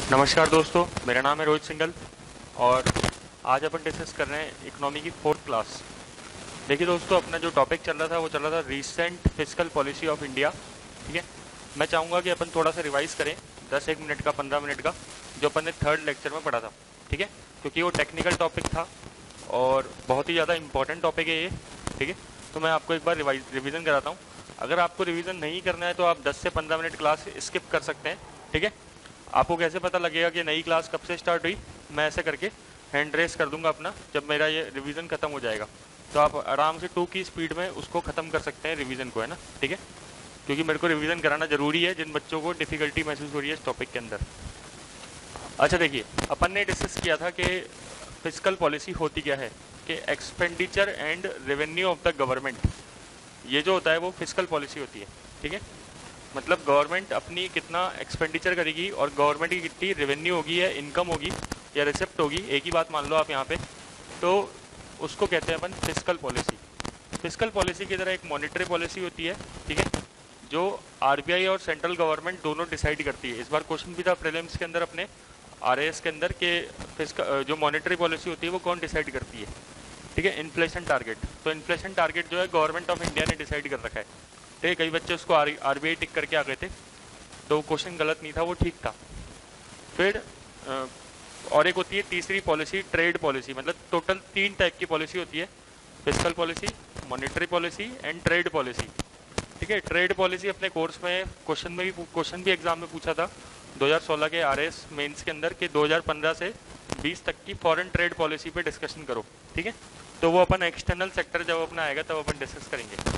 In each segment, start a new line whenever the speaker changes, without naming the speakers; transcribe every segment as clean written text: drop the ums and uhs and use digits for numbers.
नमस्कार दोस्तों, मेरा नाम है रोहित सिंघल और आज अपन डिस्कस कर रहे हैं इकोनॉमी की फोर्थ क्लास। देखिए दोस्तों, अपना जो टॉपिक चल रहा था वो चल रहा था recent fiscal policy of India. ठीक है, मैं चाहूँगा कि अपन थोड़ा सा रिवाइज करें 10 मिनट का 15 मिनट का, जो अपन ने थर्ड लेक्चर में पढ़ा था। ठीक है, क्योंकि वो टेक्निकल टॉपिक था और बहुत ही ज़्यादा इंपॉर्टेंट टॉपिक है ये। ठीक है, तो मैं आपको एक बार रिविज़न कराता हूँ। अगर आपको रिवीजन नहीं करना है तो आप 10 से 15 मिनट क्लास स्किप कर सकते हैं। ठीक है, आपको कैसे पता लगेगा कि नई क्लास कब से स्टार्ट हुई? मैं ऐसे करके हैंड रेस कर दूंगा अपना जब मेरा ये रिवीजन खत्म हो जाएगा, तो आप आराम से 2 की स्पीड में उसको ख़त्म कर सकते हैं रिवीजन को, है ना। ठीक है, क्योंकि मेरे को रिवीजन कराना जरूरी है जिन बच्चों को डिफ़िकल्टी महसूस हो रही है इस टॉपिक के अंदर। अच्छा देखिए, अपन ने डिस्कस किया था कि फिजिकल पॉलिसी होती क्या है, कि expenditure and revenue of the government, ये जो होता है वो फिजिकल पॉलिसी होती है। ठीक है, मतलब गवर्नमेंट अपनी कितना एक्सपेंडिचर करेगी और गवर्नमेंट की कितनी रेवेन्यू होगी या इनकम होगी या रिसिप्ट होगी, एक ही बात मान लो आप यहाँ पे, तो उसको कहते हैं अपन फिजिकल पॉलिसी। फिजिकल पॉलिसी की तरह एक मॉनेटरी पॉलिसी होती है। ठीक है, जो आरबीआई और सेंट्रल गवर्नमेंट दोनों डिसाइड करती है। इस बार क्वेश्चन भी था प्रीलिम्स के अंदर अपने आरएएस के अंदर के फिजिकल जो मॉनेटरी पॉलिसी होती है वो कौन डिसाइड करती है। ठीक है, इन्फ्लेशन टारगेट। तो इन्फ्लेशन टारगेट जो है गवर्नमेंट ऑफ इंडिया ने डिसाइड कर रखा है। ठीक है, कई बच्चे उसको आरबीआई टिक करके आ गए थे, तो क्वेश्चन गलत नहीं था, वो ठीक था। फिर और एक होती है तीसरी पॉलिसी, ट्रेड पॉलिसी। मतलब टोटल 3 टाइप की पॉलिसी होती है, physical policy, monetary policy and trade policy. ठीक है, ट्रेड पॉलिसी अपने कोर्स में क्वेश्चन भी एग्जाम में पूछा था 2016 के आरएस मेंस के अंदर, कि 2015 से 20 तक की फॉरेन ट्रेड पॉलिसी पे डिस्कशन करो। ठीक है, तो वो अपन एक्सटर्नल सेक्टर जब अपना आएगा तब अपन डिस्कस करेंगे।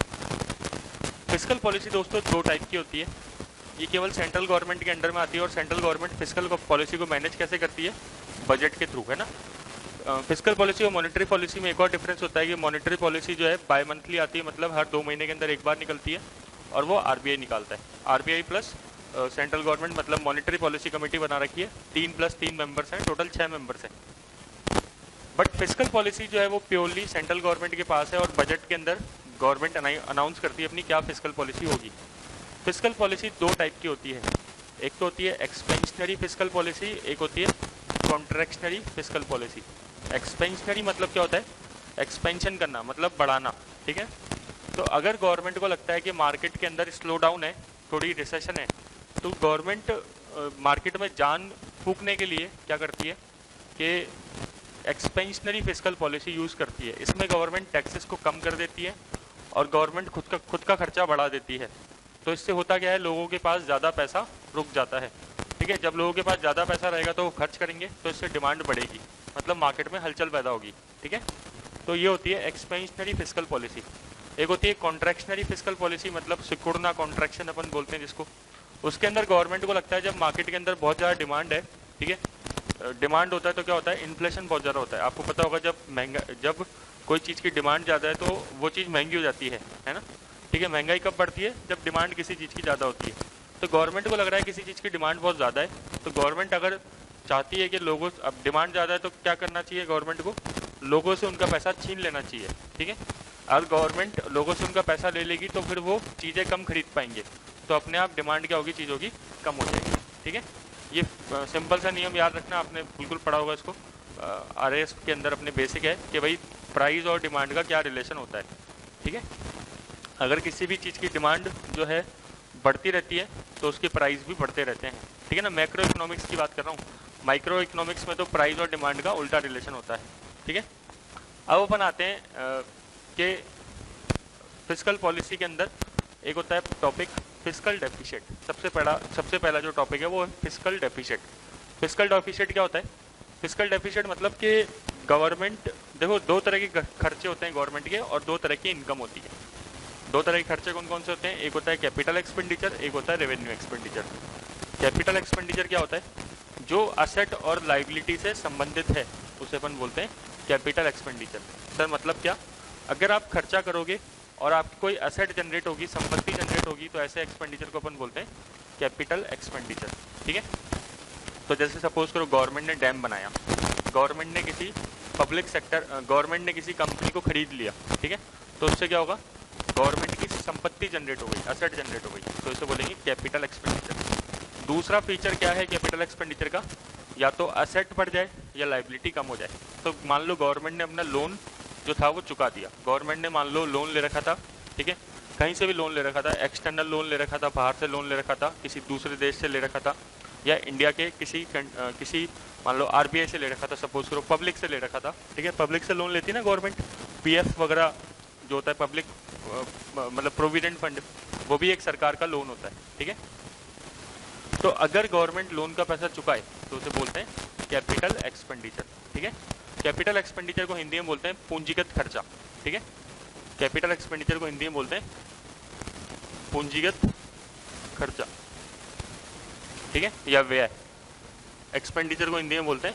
फिजिकल पॉलिसी दोस्तों 2 टाइप की होती है। ये केवल सेंट्रल गवर्नमेंट के अंडर में आती है, और सेंट्रल गवर्नमेंट फिजिकल पॉलिसी को मैनेज कैसे करती है? बजट के थ्रू, है ना। फिजिकल पॉलिसी और मॉनेटरी पॉलिसी में एक और डिफरेंस होता है कि मॉनेटरी पॉलिसी जो है बाय मंथली आती है, मतलब हर 2 महीने के अंदर एक बार निकलती है, और वो आरबीआई निकालता है। आरबीआई प्लस सेंट्रल गवर्नमेंट, मतलब मॉनेटरी पॉलिसी कमेटी बना रखी है, 3+3 मेंबर्स हैं, टोटल 6 मेंबर्स हैं। बट फिजिकल पॉलिसी जो है वो प्योरली सेंट्रल गवर्नमेंट के पास है, और बजट के अंदर गवर्नमेंट अनाउंस करती है अपनी क्या फिजिकल पॉलिसी होगी। फिजिकल पॉलिसी 2 टाइप की होती है, एक तो होती है एक्सपेंशनरी फिजिकल पॉलिसी, एक होती है कॉन्ट्रैक्शनरी फिजिकल पॉलिसी। एक्सपेंशनरी मतलब क्या होता है? एक्सपेंशन करना, मतलब बढ़ाना। ठीक है, तो अगर गवर्नमेंट को लगता है कि मार्केट के अंदर स्लो डाउन है, थोड़ी रिसेशन है, तो गवर्नमेंट मार्केट में जान फूकने के लिए क्या करती है कि एक्सपेंशनरी फिजिकल पॉलिसी यूज़ करती है। इसमें गवर्नमेंट टैक्सेस को कम कर देती है और गवर्नमेंट खुद का खर्चा बढ़ा देती है। तो इससे होता क्या है, लोगों के पास ज़्यादा पैसा रुक जाता है। ठीक है, जब लोगों के पास ज़्यादा पैसा रहेगा तो वो खर्च करेंगे, तो इससे डिमांड बढ़ेगी, मतलब मार्केट में हलचल पैदा होगी। ठीक है, तो ये होती है एक्सपेंशनरी फिजिकल पॉलिसी। एक होती है कॉन्ट्रैक्शनरी फिजिकल पॉलिसी, मतलब सिकुड़ना, कॉन्ट्रैक्शन अपन बोलते हैं जिसको। उसके अंदर गवर्नमेंट को लगता है जब मार्केट के अंदर बहुत ज़्यादा डिमांड है, ठीक है, डिमांड होता है तो क्या होता है, इन्फ्लेशन बहुत ज़्यादा होता है। आपको पता होगा जब कोई चीज़ की डिमांड ज़्यादा है तो वो चीज़ महंगी हो जाती है ना। ठीक है, महंगाई कब बढ़ती है? जब डिमांड किसी चीज़ की ज़्यादा होती है। तो गवर्नमेंट को लग रहा है किसी चीज़ की डिमांड बहुत ज़्यादा है, तो गवर्नमेंट अगर चाहती है कि लोगों, अब डिमांड ज़्यादा है तो क्या करना चाहिए गवर्नमेंट को? लोगों से उनका पैसा छीन लेना चाहिए। ठीक है, अगर गवर्नमेंट लोगों से उनका पैसा ले लेगी तो फिर वो चीज़ें कम खरीद पाएंगे, तो अपने आप डिमांड क्या होगी, चीज़ों की कम हो जाएगी। ठीक है, ये सिंपल सा नियम याद रखना, आपने बिल्कुल पढ़ा होगा इसको, आरएएस के अंदर अपने बेसिक है कि भाई प्राइस और डिमांड का क्या रिलेशन होता है। ठीक है, अगर किसी भी चीज़ की डिमांड जो है बढ़ती रहती है तो उसके प्राइस भी बढ़ते रहते हैं। ठीक है ना, मैक्रो इकोनॉमिक्स की बात कर रहा हूँ। माइक्रो इकोनॉमिक्स में तो प्राइस और डिमांड का उल्टा रिलेशन होता है। ठीक है, अब अपन आते हैं कि फिजिकल पॉलिसी के अंदर एक होता है टॉपिक फिजिकल डेफिशिएट। सबसे पहला जो टॉपिक है वो है फिजिकल डेफिशिएट। फिजिकल डेफिशिएट क्या होता है? फिजिकल डेफिशिएट मतलब कि गवर्नमेंट, देखो 2 तरह के खर्चे होते हैं गवर्नमेंट के, और 2 तरह की इनकम होती है। 2 तरह के खर्चे कौन कौन से होते हैं? एक होता है कैपिटल एक्सपेंडिचर, एक होता है रेवेन्यू एक्सपेंडिचर। कैपिटल एक्सपेंडिचर क्या होता है? जो असेट और लाइबिलिटी से संबंधित है उसे अपन बोलते हैं कैपिटल एक्सपेंडिचर। सर मतलब क्या? अगर आप खर्चा करोगे और आपकी कोई असेट जनरेट होगी, संपत्ति जनरेट होगी, तो ऐसे एक्सपेंडिचर को अपन बोलते हैं कैपिटल एक्सपेंडिचर। ठीक है, तो जैसे सपोज करो गवर्नमेंट ने डैम बनाया, गवर्नमेंट ने किसी कंपनी को खरीद लिया। ठीक है, तो उससे क्या होगा? गवर्नमेंट की संपत्ति जनरेट हो गई, असेट जनरेट हो गई, तो इसे बोलेंगे कैपिटल एक्सपेंडिचर। दूसरा फीचर क्या है कैपिटल एक्सपेंडिचर का, या तो असेट बढ़ जाए या लाइबिलिटी कम हो जाए। तो मान लो गवर्नमेंट ने अपना लोन जो था वो चुका दिया, गवर्नमेंट ने मान लो लोन ले रखा था, ठीक है, कहीं से भी लोन ले रखा था, एक्सटर्नल लोन ले रखा था, बाहर से लोन ले रखा था, किसी दूसरे देश से ले रखा था, या इंडिया के किसी मान लो आरबीआई से ले रखा था, सपोज करो पब्लिक से ले रखा था, ठीक है, पब्लिक से लोन लेती है ना गवर्नमेंट, पीएफ वगैरह जो होता है पब्लिक मतलब प्रोविडेंट फंड, वो भी एक सरकार का लोन होता है, ठीक है। तो अगर गवर्नमेंट लोन का पैसा चुकाए तो उसे बोलते हैं कैपिटल एक्सपेंडिचर, ठीक है। कैपिटल एक्सपेंडिचर को हिंदी में बोलते हैं पूंजीगत खर्चा, ठीक है। कैपिटल एक्सपेंडिचर को हिंदी में बोलते हैं पूंजीगत खर्चा, ठीक है, या व्यय। एक्सपेंडिचर को हिंदी में बोलते हैं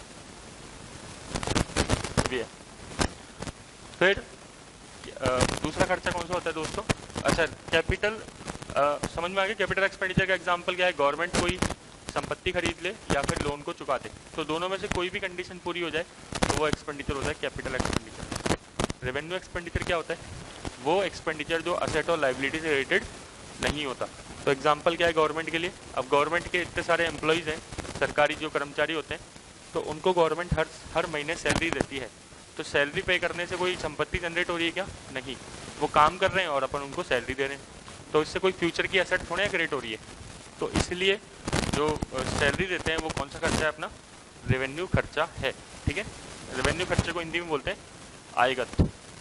व्यय। फिर दूसरा खर्चा कौन सा होता है दोस्तों? अच्छा, कैपिटल समझ में आ गया। कैपिटल एक्सपेंडिचर का एग्जांपल क्या है? गवर्नमेंट कोई संपत्ति खरीद ले या फिर लोन को चुका दे, तो दोनों में से कोई भी कंडीशन पूरी हो जाए तो वो एक्सपेंडिचर होता है कैपिटल एक्सपेंडिचर। रेवेन्यू एक्सपेंडिचर क्या होता है? वो एक्सपेंडिचर जो असेट और लाइबिलिटी से रिलेटेड नहीं होता। तो एग्जाम्पल क्या है गवर्नमेंट के लिए? अब गवर्नमेंट के इतने सारे एम्प्लॉयज़ हैं, सरकारी जो कर्मचारी होते हैं, तो उनको गवर्नमेंट हर महीने सैलरी देती है। तो सैलरी पे करने से कोई संपत्ति जनरेट हो रही है क्या? नहीं, वो काम कर रहे हैं और अपन उनको सैलरी दे रहे हैं, तो इससे कोई फ्यूचर की एसेट थोड़ी क्रिएट हो रही है। तो इसलिए जो सैलरी देते हैं वो कौन सा खर्चा है अपना? रेवेन्यू खर्चा है, ठीक है। रेवेन्यू खर्चे को हिंदी में बोलते हैं आयगत,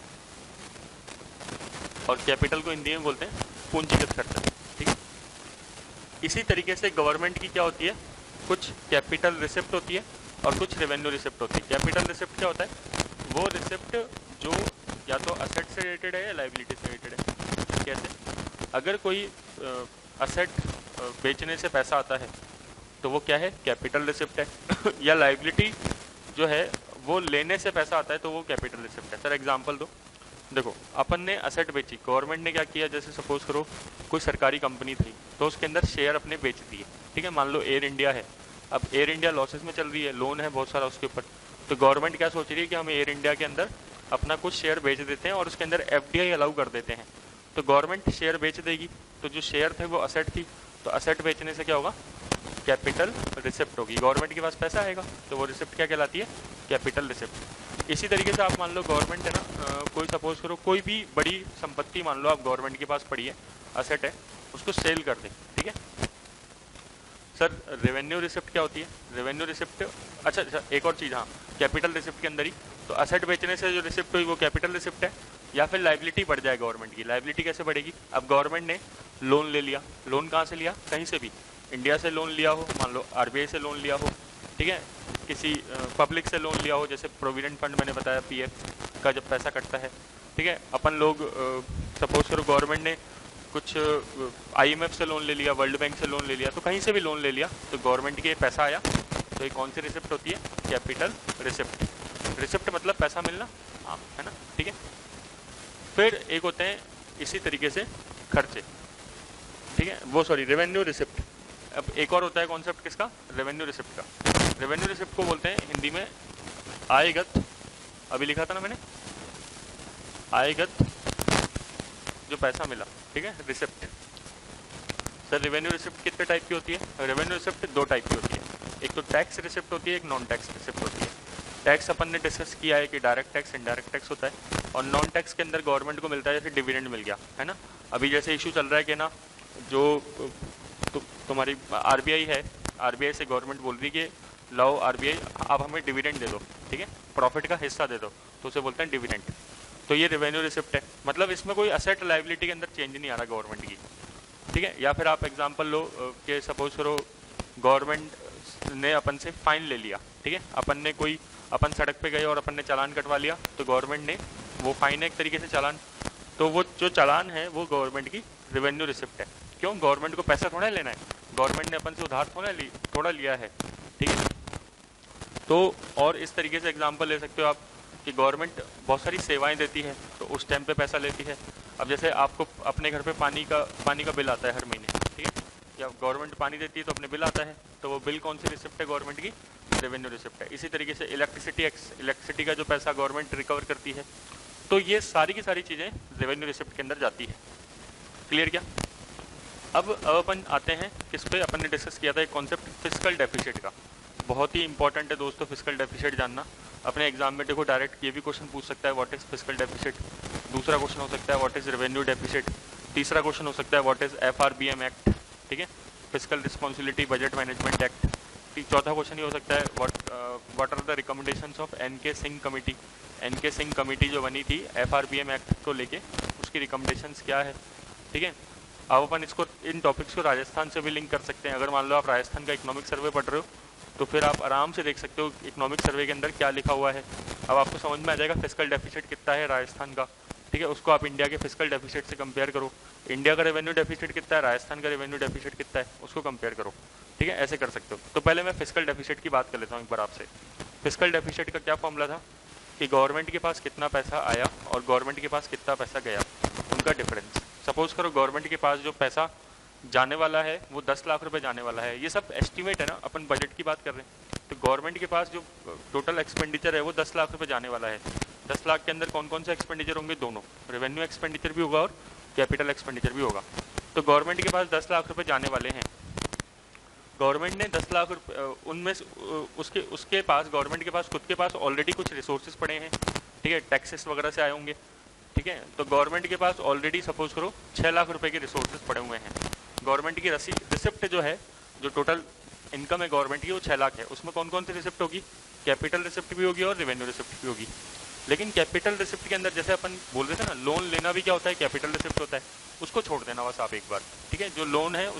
और कैपिटल को हिंदी में बोलते हैं पूंजीगत खर्चा, ठीक है। इसी तरीके से गवर्नमेंट की क्या होती है? कुछ कैपिटल रिसिप्ट होती है और कुछ रेवेन्यू रिसिप्ट होती है। कैपिटल रिसिप्ट क्या होता है? वो रिसिप्ट जो या तो असेट से रिलेटेड है या लाइबिलिटी से रिलेटेड है। कैसे? अगर कोई असेट बेचने से पैसा आता है तो वो क्या है? कैपिटल रिसिप्ट है। या लाइबिलिटी जो है वो लेने से पैसा आता है तो वो कैपिटल रिसिप्ट है। सर एग्जांपल दो। देखो, अपन ने असेट बेची, गवर्नमेंट ने क्या किया, जैसे सपोज करो कोई सरकारी कंपनी थी तो उसके अंदर शेयर अपने बेच दिए, ठीक है। मान लो एयर इंडिया है, अब एयर इंडिया लॉसेस में चल रही है, लोन है बहुत सारा उसके ऊपर, तो गवर्नमेंट क्या सोच रही है कि हम एयर इंडिया के अंदर अपना कुछ शेयर बेच देते हैं और उसके अंदर एफडीआई अलाउ कर देते हैं। तो गवर्नमेंट शेयर बेच देगी, तो जो शेयर थे वो असेट थी, तो असेट बेचने से क्या होगा? कैपिटल रिसिप्ट होगी, गवर्नमेंट के पास पैसा आएगा, तो वो रिसिप्ट क्या कहलाती है? Capital receipt. इसी तरीके से आप मान लो गवर्नमेंट है ना, कोई सपोज करो कोई भी बड़ी संपत्ति मान लो आप गवर्नमेंट के पास पड़ी है, असेट है, उसको सेल कर दे, ठीक है। सर रेवेन्यू रिसिप्ट क्या होती है? रेवेन्यू रिसिप्ट, अच्छा एक और चीज़, हाँ, कैपिटल रिसिप्ट के अंदर ही, तो असेट बेचने से जो रिसिप्ट हुई वो कैपिटल रिसिप्ट है। या फिर लाइबिलिटी बढ़ जाए गवर्नमेंट की। लाइबिलिटी कैसे बढ़ेगी? अब गवर्नमेंट ने लोन ले लिया, लोन कहाँ से लिया? कहीं से भी, इंडिया से लोन लिया हो, मान लो आरबीआई से लोन लिया हो, ठीक है, किसी पब्लिक से लोन लिया हो, जैसे प्रोविडेंट फंड मैंने बताया, पीएफ का जब पैसा कटता है, ठीक है। अपन लोग सपोज करो गवर्नमेंट ने कुछ आईएमएफ से लोन ले लिया, वर्ल्ड बैंक से लोन ले लिया, तो कहीं से भी लोन ले लिया तो गवर्नमेंट के पैसा आया, तो ये कौन सी रिसिप्ट होती है? Capital receipt. रिसिप्ट मतलब पैसा मिलना, हाँ, है ना, ठीक है। फिर एक होते हैं इसी तरीके से खर्चे, ठीक है, वो सॉरी रेवेन्यू रिसिप्ट। अब एक और होता है कॉन्सेप्ट किसका? रेवेन्यू रिसिप्ट का। रेवेन्यू रिसिप्ट को बोलते हैं हिंदी में आयगत, अभी लिखा था ना मैंने, आयगत जो पैसा मिला, ठीक है, रिसिप्ट। सर रेवेन्यू रिसिप्ट कितने टाइप की होती है? रेवेन्यू रिसिप्ट दो टाइप की होती है, एक तो टैक्स रिसिप्ट होती है, एक नॉन टैक्स रिसिप्ट होती है। टैक्स अपन ने डिस्कस किया है कि डायरेक्ट टैक्स, इनडायरेक्ट टैक्स होता है, और नॉन टैक्स के अंदर गवर्नमेंट को मिलता है, जैसे डिविडेंड मिल गया, है ना। अभी जैसे इशू चल रहा है कि ना, जो तुम्हारी आरबीआई है, आरबीआई से गवर्नमेंट बोल रही है कि लाओ आरबीआई आप हमें डिविडेंड दे दो, ठीक है, प्रॉफिट का हिस्सा दे दो, तो उसे बोलते हैं डिविडेंड। तो ये रेवेन्यू रिसिप्ट है, मतलब इसमें कोई असेट लाइबिलिटी के अंदर चेंज नहीं आ रहा गवर्नमेंट की, ठीक है। या फिर आप एग्जांपल लो कि सपोज करो गवर्नमेंट ने अपन से फाइन ले लिया, ठीक है, अपन सड़क पे गए और अपन ने चालान कटवा लिया, तो गवर्नमेंट ने वो फाइन है एक तरीके से चालान, तो वो जो चालान है वो गवर्नमेंट की रेवेन्यू रिसिप्ट है। क्यों? गवर्नमेंट को पैसा थोड़ा लेना है, गवर्नमेंट ने अपन से उधार थोड़ा लिया है, ठीक है। तो और इस तरीके से एग्जांपल ले सकते हो आप कि गवर्नमेंट बहुत सारी सेवाएं देती है, तो उस टाइम पे पैसा लेती है। अब जैसे आपको अपने घर पे पानी का बिल आता है हर महीने, ठीक है, या गवर्नमेंट पानी देती है तो अपने बिल आता है, तो वो बिल कौन सी रिसिप्ट है? गवर्नमेंट की रेवेन्यू रिसिप्ट है। इसी तरीके से इलेक्ट्रिसिटी का जो पैसा गवर्नमेंट रिकवर करती है, तो ये सारी की सारी चीज़ें रेवेन्यू रिसिप्ट के अंदर जाती है। क्लियर क्या? अब अपन आते हैं किस पे, अपन ने डिस्कस किया था एक कॉन्सेप्ट फिस्कल डेफिसिट का, बहुत ही इंपॉर्टेंट है दोस्तों फिस्कल डेफिसिट जानना। अपने एग्जाम में देखो डायरेक्ट ये भी क्वेश्चन पूछ सकता है व्हाट इज फिस्कल डेफिसिट, दूसरा क्वेश्चन हो सकता है व्हाट इज रेवेन्यू डेफिसिट, तीसरा क्वेश्चन हो सकता है व्हाट इज FRBM एक्ट, ठीक है, fiscal responsibility budget management act. चौथा क्वेश्चन ये हो सकता है what are the recommendations of NK Singh committee, NK Singh committee जो बनी थी FRBM एक्ट को लेके, उसकी रिकमेंडेशंस क्या है, ठीक है। अब अपन इसको इन टॉपिक्स को राजस्थान से भी लिंक कर सकते हैं। अगर मान लो आप राजस्थान का इकोनॉमिक सर्वे पढ़ रहे हो तो फिर आप आराम से देख सकते हो इकोनॉमिक सर्वे के अंदर क्या लिखा हुआ है। अब आपको समझ में आ जाएगा फिस्कल डेफिसिट कितना है राजस्थान का, ठीक है, उसको आप इंडिया के फिस्कल डेफिसिट से कंपेयर करो। इंडिया का रेवेन्यू डेफिसिट कितना है, राजस्थान का रेवेन्यू डेफिसिट कितना है, उसको कंपेयर करो, ठीक है, ऐसे कर सकते हो। तो पहले मैं फिस्कल डेफिसिट की बात कर लेता हूँ एक बार आपसे। फिस्कल डेफिसिट का क्या फॉर्मूला था कि गवर्नमेंट के पास कितना पैसा आया और गवर्नमेंट के पास कितना पैसा गया, उनका डिफरेंस। सपोज करो गवर्नमेंट के पास जो पैसा जाने वाला है वो 10 लाख रुपए जाने वाला है, ये सब एस्टिमेट है ना, अपन बजट की बात कर रहे हैं। तो गवर्नमेंट के पास जो टोटल एक्सपेंडिचर है वो 10 लाख रुपए जाने वाला है। 10 लाख के अंदर कौन कौन से एक्सपेंडिचर होंगे, दोनों, रेवेन्यू एक्सपेंडिचर भी होगा और कैपिटल एक्सपेंडिचर भी होगा। तो गवर्नमेंट के पास 10 लाख रुपए जाने वाले हैं, गवर्नमेंट ने 10 लाख रुपए उनमें उसके पास, गवर्नमेंट के पास खुद के पास ऑलरेडी कुछ रिसोर्सेज पड़े हैं, ठीक है, टैक्सेस वगैरह से आए होंगे, ठीक है। तो गवर्नमेंट के पास ऑलरेडी सपोज करो 6 लाख रुपए के रिसोर्सेज पड़े हुए हैं। गवर्नमेंट की रिसिप्ट जो है, जो टोटल इनकम है गवर्नमेंट की वो 6 लाख है, उसमें कौन कौन सी रिसिप्ट होगी, कैपिटल रिसिप्ट भी होगी और रेवेन्यू रिसिप्ट भी होगी। लेकिन कैपिटल रिसिप्ट के अंदर जैसे अपन बोल रहे थे ना, लोन लेना भी क्या होता है, कैपिटल रिसिप्ट होता है, उसको छोड़ देना बस आप एक बार, ठीक है। जो लोन है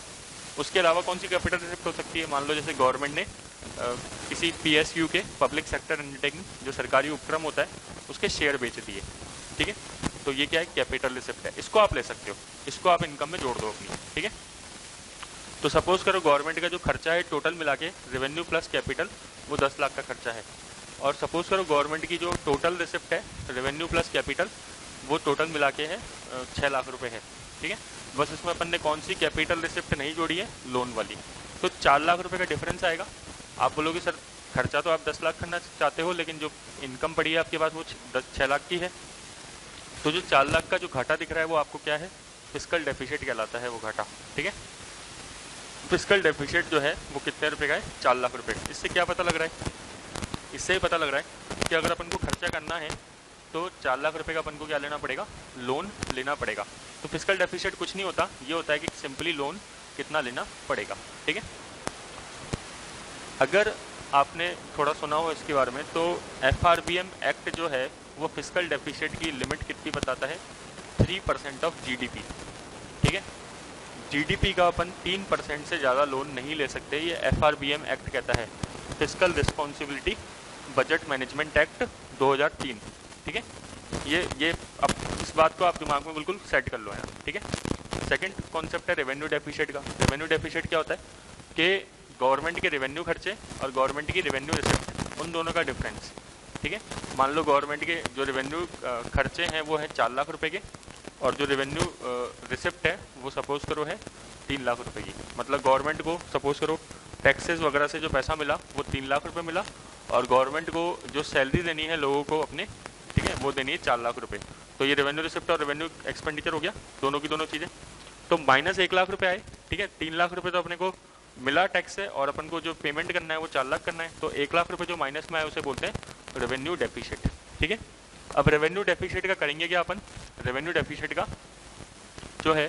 उसके अलावा कौन सी कैपिटल रिसिप्ट हो सकती है, मान लो जैसे गवर्नमेंट ने किसी PSU के, पब्लिक सेक्टर अंडरटेकिंग, जो सरकारी उपक्रम होता है, उसके शेयर बेच दिए, ठीक है, तो ये क्या है, कैपिटल रिसिप्ट है, इसको आप ले सकते हो, इसको आप इनकम में जोड़ दो अपनी, ठीक है। तो सपोज करो गवर्नमेंट का जो खर्चा है टोटल मिला के, रेवेन्यू प्लस कैपिटल, वो 10 लाख का खर्चा है, और सपोज करो गवर्नमेंट की जो टोटल रिसिप्ट है रेवेन्यू प्लस कैपिटल, वो टोटल मिला के है 6 लाख रुपए है, ठीक है। बस इसमें अपन ने कौन सी कैपिटल रिसिप्ट नहीं जोड़ी है, लोन वाली, तो 4 लाख रुपए का डिफरेंस आएगा। आप बोलोगे सर खर्चा तो आप 10 लाख करना चाहते हो, लेकिन जो इनकम पड़ी है आपके पास वो 6 लाख की है, तो जो 4 लाख का जो घाटा दिख रहा है वो आपको क्या है, फिस्कल डेफिसिट कहलाता है वो घाटा, ठीक है। फिस्कल डेफिसिट जो है वो कितने रुपए का है, 4 लाख रुपए। इससे क्या पता लग रहा है, इससे ही पता लग रहा है कि अगर अपन को खर्चा करना है तो 4 लाख रुपए का अपन को क्या लेना पड़ेगा, लोन लेना पड़ेगा। तो फिस्कल डेफिसिट कुछ नहीं होता, ये होता है कि सिंपली लोन कितना लेना पड़ेगा, ठीक है। अगर आपने थोड़ा सुना हो इसके बारे में तो FRBM एक्ट जो है वो फिस्कल डेफिसिट की लिमिट कितनी बताता है, 3% ऑफ GDP, ठीक है। GDP का अपन 3% से ज़्यादा लोन नहीं ले सकते, ये FRBM एक्ट कहता है, fiscal responsibility budget management act 2003, ठीक है। ये अब इस बात को आप दिमाग में बिल्कुल सेट कर लो है, ठीक है। सेकंड कॉन्सेप्ट है रेवेन्यू डेफिसिट का। रेवेन्यू डेफिसिट क्या होता है कि गवर्नमेंट के रेवेन्यू खर्चे और गवर्नमेंट की रेवेन्यू रिसिप्ट, उन दोनों का डिफरेंस, ठीक है। मान लो गवर्नमेंट के जो रेवेन्यू खर्चे हैं वो है 4 लाख रुपए के, और जो रेवेन्यू रिसिप्ट है वो सपोज करो है 3 लाख रुपए की। मतलब गवर्नमेंट को सपोज करो टैक्सेस वगैरह से जो पैसा मिला वो 3 लाख रुपए मिला, और गवर्नमेंट को जो सैलरी देनी है लोगों को अपने, ठीक है, वो देनी है 4 लाख रुपए। तो ये रेवेन्यू रिसिप्ट और रेवेन्यू एक्सपेंडिचर हो गया, दोनों की दोनों चीज़ें। तो माइनस 1 लाख रुपए आए, ठीक है, 3 लाख रुपए तो अपने को मिला टैक्स से, और अपन को जो पेमेंट करना है वो 4 लाख करना है, तो 1 लाख रुपए जो माइनस में आए उसे बोलते हैं रेवेन्यू डेफिसिट, ठीक है। अब रेवेन्यू डेफिसिट का करेंगे क्या अपन, रेवेन्यू डेफिसिट का जो है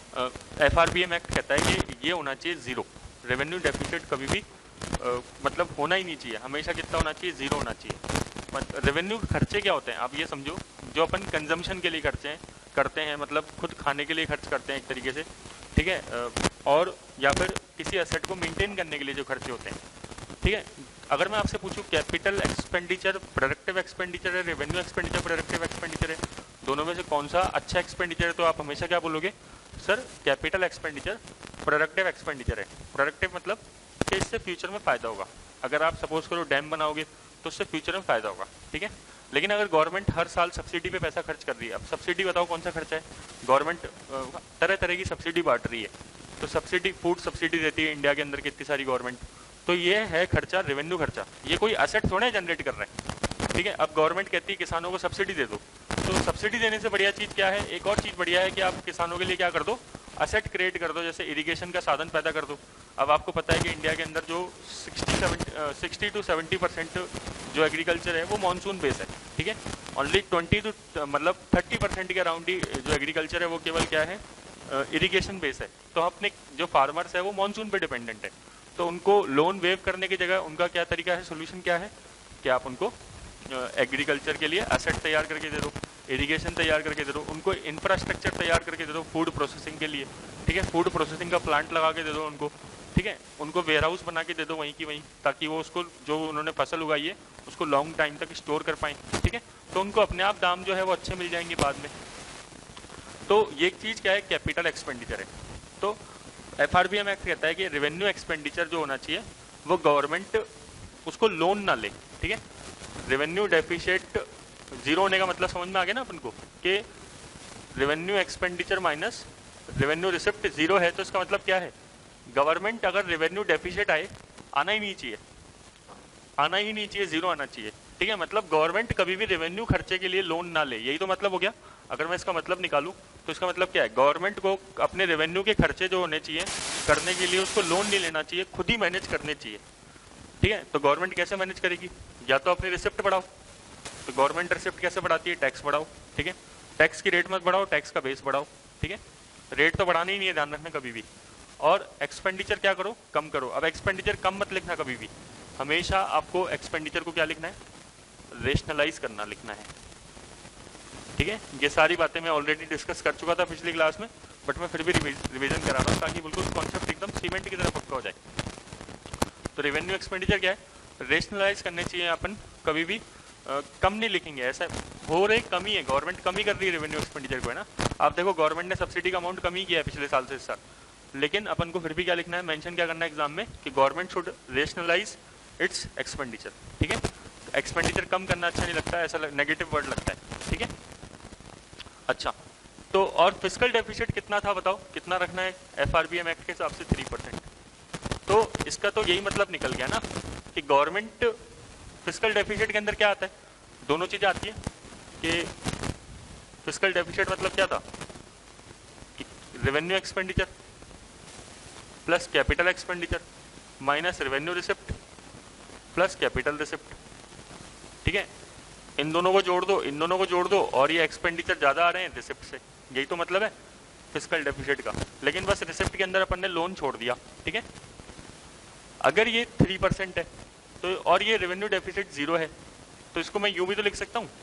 FRBM एक्ट कहता है कि ये होना चाहिए 0। रेवेन्यू डेफिसिट कभी भी मतलब होना ही नहीं चाहिए, हमेशा कितना होना चाहिए, 0 होना चाहिए। रेवेन्यू खर्चे क्या होते हैं आप ये समझो, जो अपन कंजम्पशन के लिए खर्चे करते हैं, मतलब खुद खाने के लिए खर्च करते हैं एक तरीके से, ठीक है, और या फिर किसी एसेट को मेंटेन करने के लिए जो खर्चे होते हैं, ठीक है। अगर मैं आपसे पूछूं कैपिटल एक्सपेंडिचर प्रोडक्टिव एक्सपेंडिचर है, रेवेन्यू एक्सपेंडिचर प्रोडक्टिव एक्सपेंडिचर है, दोनों में से कौन सा अच्छा एक्सपेंडिचर है, तो आप हमेशा क्या बोलोगे, sir capital expenditure productive expenditure है। प्रोडक्टिव मतलब कि इससे फ्यूचर में फ़ायदा होगा, अगर आप सपोज करो डैम बनाओगे तो उससे फ्यूचर में फ़ायदा होगा, ठीक है। लेकिन अगर गवर्नमेंट हर साल सब्सिडी पे पैसा खर्च कर रही है, अब सब्सिडी बताओ कौन सा खर्चा है, गवर्नमेंट तरह तरह की सब्सिडी बांट रही है, तो सब्सिडी, फूड सब्सिडी देती है इंडिया के अंदर कितनी सारी गवर्नमेंट, तो ये है खर्चा, रेवेन्यू खर्चा, ये कोई एसेट थोड़े जनरेट कर रहे हैं, ठीक है। अब गवर्नमेंट कहती है किसानों को सब्सिडी दे दो, तो सब्सिडी देने से बढ़िया चीज़ क्या है, एक और चीज़ बढ़िया है कि आप किसानों के लिए क्या कर दो, असेट क्रिएट कर दो, जैसे इरिगेशन का साधन पैदा कर दो। अब आपको पता है कि इंडिया के अंदर जो 60 to 70% जो एग्रीकल्चर है वो मानसून बेस है, ठीक है। ओनली 20 to मतलब 30% के अराउंड ही जो एग्रीकल्चर है वो केवल क्या है, इरिगेशन बेस है। तो अपने जो फार्मर्स है वो मानसून पे डिपेंडेंट है, तो उनको लोन वेव करने की जगह उनका क्या तरीका है, सोल्यूशन क्या है कि आप उनको एग्रीकल्चर के लिए एसेट तैयार करके दे दो, इरिगेशन तैयार करके दे दो, उनको इंफ्रास्ट्रक्चर तैयार करके दे दो फूड प्रोसेसिंग के लिए, ठीक है। फूड प्रोसेसिंग का प्लांट लगा के दे दो उनको, ठीक है। उनको वेयर हाउस बना के दे दो वहीं की वहीं, ताकि वो उसको जो उन्होंने फसल उगाई है उसको लॉन्ग टाइम तक स्टोर कर पाएँ, ठीक है। तो उनको अपने आप दाम जो है वो अच्छे मिल जाएंगे बाद में। तो ये चीज़ क्या है, कैपिटल एक्सपेंडिचर है। तो FRBM एक्ट कहता है कि रेवेन्यू एक्सपेंडिचर जो होना चाहिए वो गवर्नमेंट उसको लोन ना ले, ठीक है। रेवेन्यू डेफिसिट जीरो होने का मतलब समझ में आ गया ना अपन को, कि revenue expenditure minus revenue receipt zero है, तो इसका मतलब क्या है, गवर्नमेंट अगर रेवेन्यू डेफिसिट आए, आना ही नहीं चाहिए, आना ही नहीं चाहिए, जीरो आना चाहिए, ठीक है। मतलब गवर्नमेंट कभी भी रेवेन्यू खर्चे के लिए लोन ना ले, यही तो मतलब हो गया। अगर मैं इसका मतलब निकालूं तो इसका मतलब क्या है, गवर्नमेंट को अपने रेवेन्यू के खर्चे जो होने चाहिए करने के लिए उसको लोन नहीं लेना चाहिए, खुद ही मैनेज करने चाहिए, ठीक है। तो गवर्नमेंट कैसे मैनेज करेगी, या तो अपनी रिसिप्ट बढ़ाओ। तो गवर्नमेंट रिसिप्ट कैसे बढ़ाती है, टैक्स बढ़ाओ, ठीक है। टैक्स की रेट मत बढ़ाओ, टैक्स का बेस बढ़ाओ, ठीक है। रेट तो बढ़ानी ही नहीं है, ध्यान रखना कभी भी। और एक्सपेंडिचर क्या करो, कम करो। अब एक्सपेंडिचर कम मत लिखना कभी भी, हमेशा आपको एक्सपेंडिचर को क्या लिखना है, रेशनलाइज करना लिखना है, ठीक है। ये सारी बातें मैं ऑलरेडी डिस्कस कर चुका था पिछली क्लास में, बट मैं फिर भी रिवीजन करा रहा हूँ ताकि बिल्कुल कॉन्सेप्ट एकदम सीमेंट की तरह पक्का हो जाए। तो रेवेन्यू एक्सपेंडिचर क्या है, रेशनलाइज करने चाहिए अपन, कभी भी कम नहीं लिखेंगे। ऐसा हो रही कमी है, गवर्नमेंट कमी कर रही है रेवेन्यू एक्सपेंडिचर को, है ना। आप देखो गवर्नमेंट ने सब्सिडी का अमाउंट कमी किया है पिछले साल से इस साल, लेकिन अपन को फिर भी क्या लिखना है, मेंशन क्या करना है एग्जाम में, कि government should rationalise its expenditure, ठीक है। एक्सपेंडिचर कम करना अच्छा नहीं लगता, ऐसा नेगेटिव वर्ड लगता है, ठीक है। अच्छा, तो और फिस्कल डेफिसिट कितना था बताओ, कितना रखना है FRBM एक्ट के हिसाब से, 3%। तो इसका तो यही मतलब निकल गया ना कि गवर्नमेंट फिस्कल डेफिसिट के अंदर क्या आता है, दोनों चीजें आती है। कि फिस्कल डेफिसिट मतलब क्या था, कि revenue expenditure plus capital expenditure minus revenue receipt plus capital receipt, ठीक है। इन दोनों को जोड़ दो, इन दोनों को जोड़ दो, और ये एक्सपेंडिचर ज्यादा आ रहे हैं रिसिप्ट से, यही तो मतलब है फिस्कल डेफिसिट का। लेकिन बस रिसिप्ट के अंदर अपन ने लोन छोड़ दिया, ठीक है। अगर ये 3% है तो, और ये रेवेन्यू डेफिसिट जीरो है, तो इसको मैं यूं भी तो लिख सकता हूं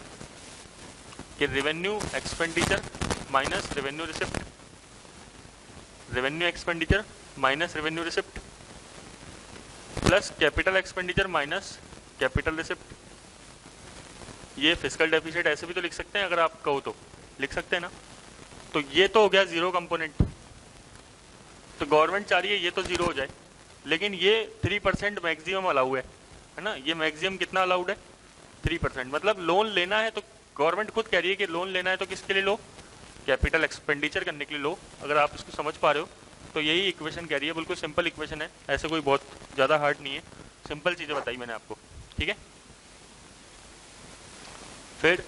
कि revenue expenditure minus revenue receipt, revenue expenditure minus revenue receipt plus capital expenditure minus capital receipt. ये फिस्कल डेफिसिट ऐसे भी तो लिख सकते हैं, अगर आप कहो तो लिख सकते हैं ना। तो ये तो हो गया जीरो कंपोनेंट, तो गवर्नमेंट चाह रही है ये तो जीरो हो जाए, लेकिन ये 3% मैक्सिमम अलाउ है ना। ये मैक्सिमम कितना अलाउड है, 3%। मतलब लोन लेना है तो गवर्नमेंट खुद कह रही है कि लोन लेना है तो किसके लिए लो, कैपिटल एक्सपेंडिचर करने के लिए लो। अगर आप इसको समझ पा रहे हो तो यही इक्वेशन कह रही है, बिल्कुल सिंपल इक्वेशन है, ऐसे कोई बहुत ज़्यादा हार्ड नहीं है, सिंपल चीज़ें बताई मैंने आपको, ठीक है। फिर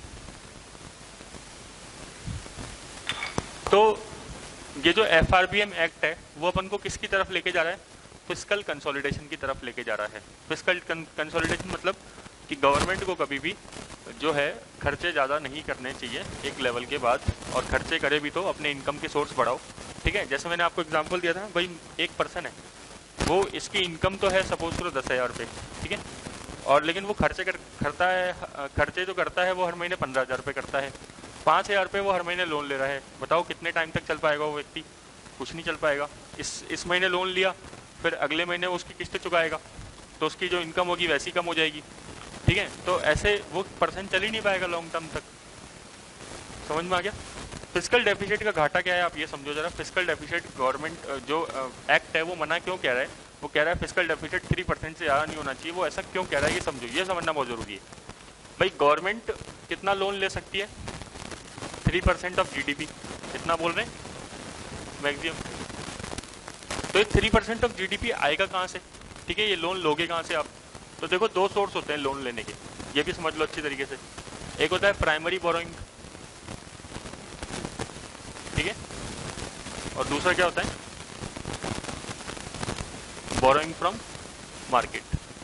तो ये जो FRBM एक्ट है वो अपन को किसकी तरफ लेके जा रहा है, फिस्कल कंसोलिडेशन की तरफ लेके जा रहा है। फिस्कल कंसोलिडेशन मतलब कि गवर्नमेंट को कभी भी जो है खर्चे ज़्यादा नहीं करने चाहिए एक लेवल के बाद, और खर्चे करे भी तो अपने इनकम के सोर्स बढ़ाओ, ठीक है। जैसे मैंने आपको एग्जांपल दिया था भाई, एक पर्सन है वो, इसकी इनकम तो है सपोज करो 10,000 रुपये, ठीक है। और लेकिन वो खर्चे जो करता है वो हर महीने 15,000 रुपये करता है, 5,000 रुपये वो हर महीने लोन ले रहा है। बताओ कितने टाइम तक चल पाएगा वो व्यक्ति, कुछ नहीं चल पाएगा। इस महीने लोन लिया, फिर अगले महीने उसकी किस्त चुकाएगा, तो उसकी जो इनकम होगी वैसी कम हो जाएगी, ठीक है। तो ऐसे वो पर्सन चल ही नहीं पाएगा लॉन्ग टर्म तक, समझ में आ गया। फिस्कल डेफिसिट का घाटा क्या है आप ये समझो जरा। फिस्कल डेफिसिट गवर्नमेंट जो एक्ट है वो मना क्यों कह रहा है, वो कह रहा है फिस्कल डेफिसिट 3% से ज़्यादा नहीं होना चाहिए, वो ऐसा क्यों कह रहा है ये समझो, ये समझना बहुत जरूरी है। भाई गवर्नमेंट कितना लोन ले सकती है, 3% ऑफ GDP, कितना बोल रहे हैं मैक्सिमम। तो ये 3% ऑफ GDP आएगा कहाँ से, ठीक है, ये लोन लोगे कहाँ से आप। तो देखो दो सोर्स होते हैं लोन लेने के, ये भी समझ लो अच्छी तरीके से। एक होता है प्राइमरी बोरोइंग, ठीक है, और दूसरा क्या होता है, बोरोइंग फ्रॉम मार्केट।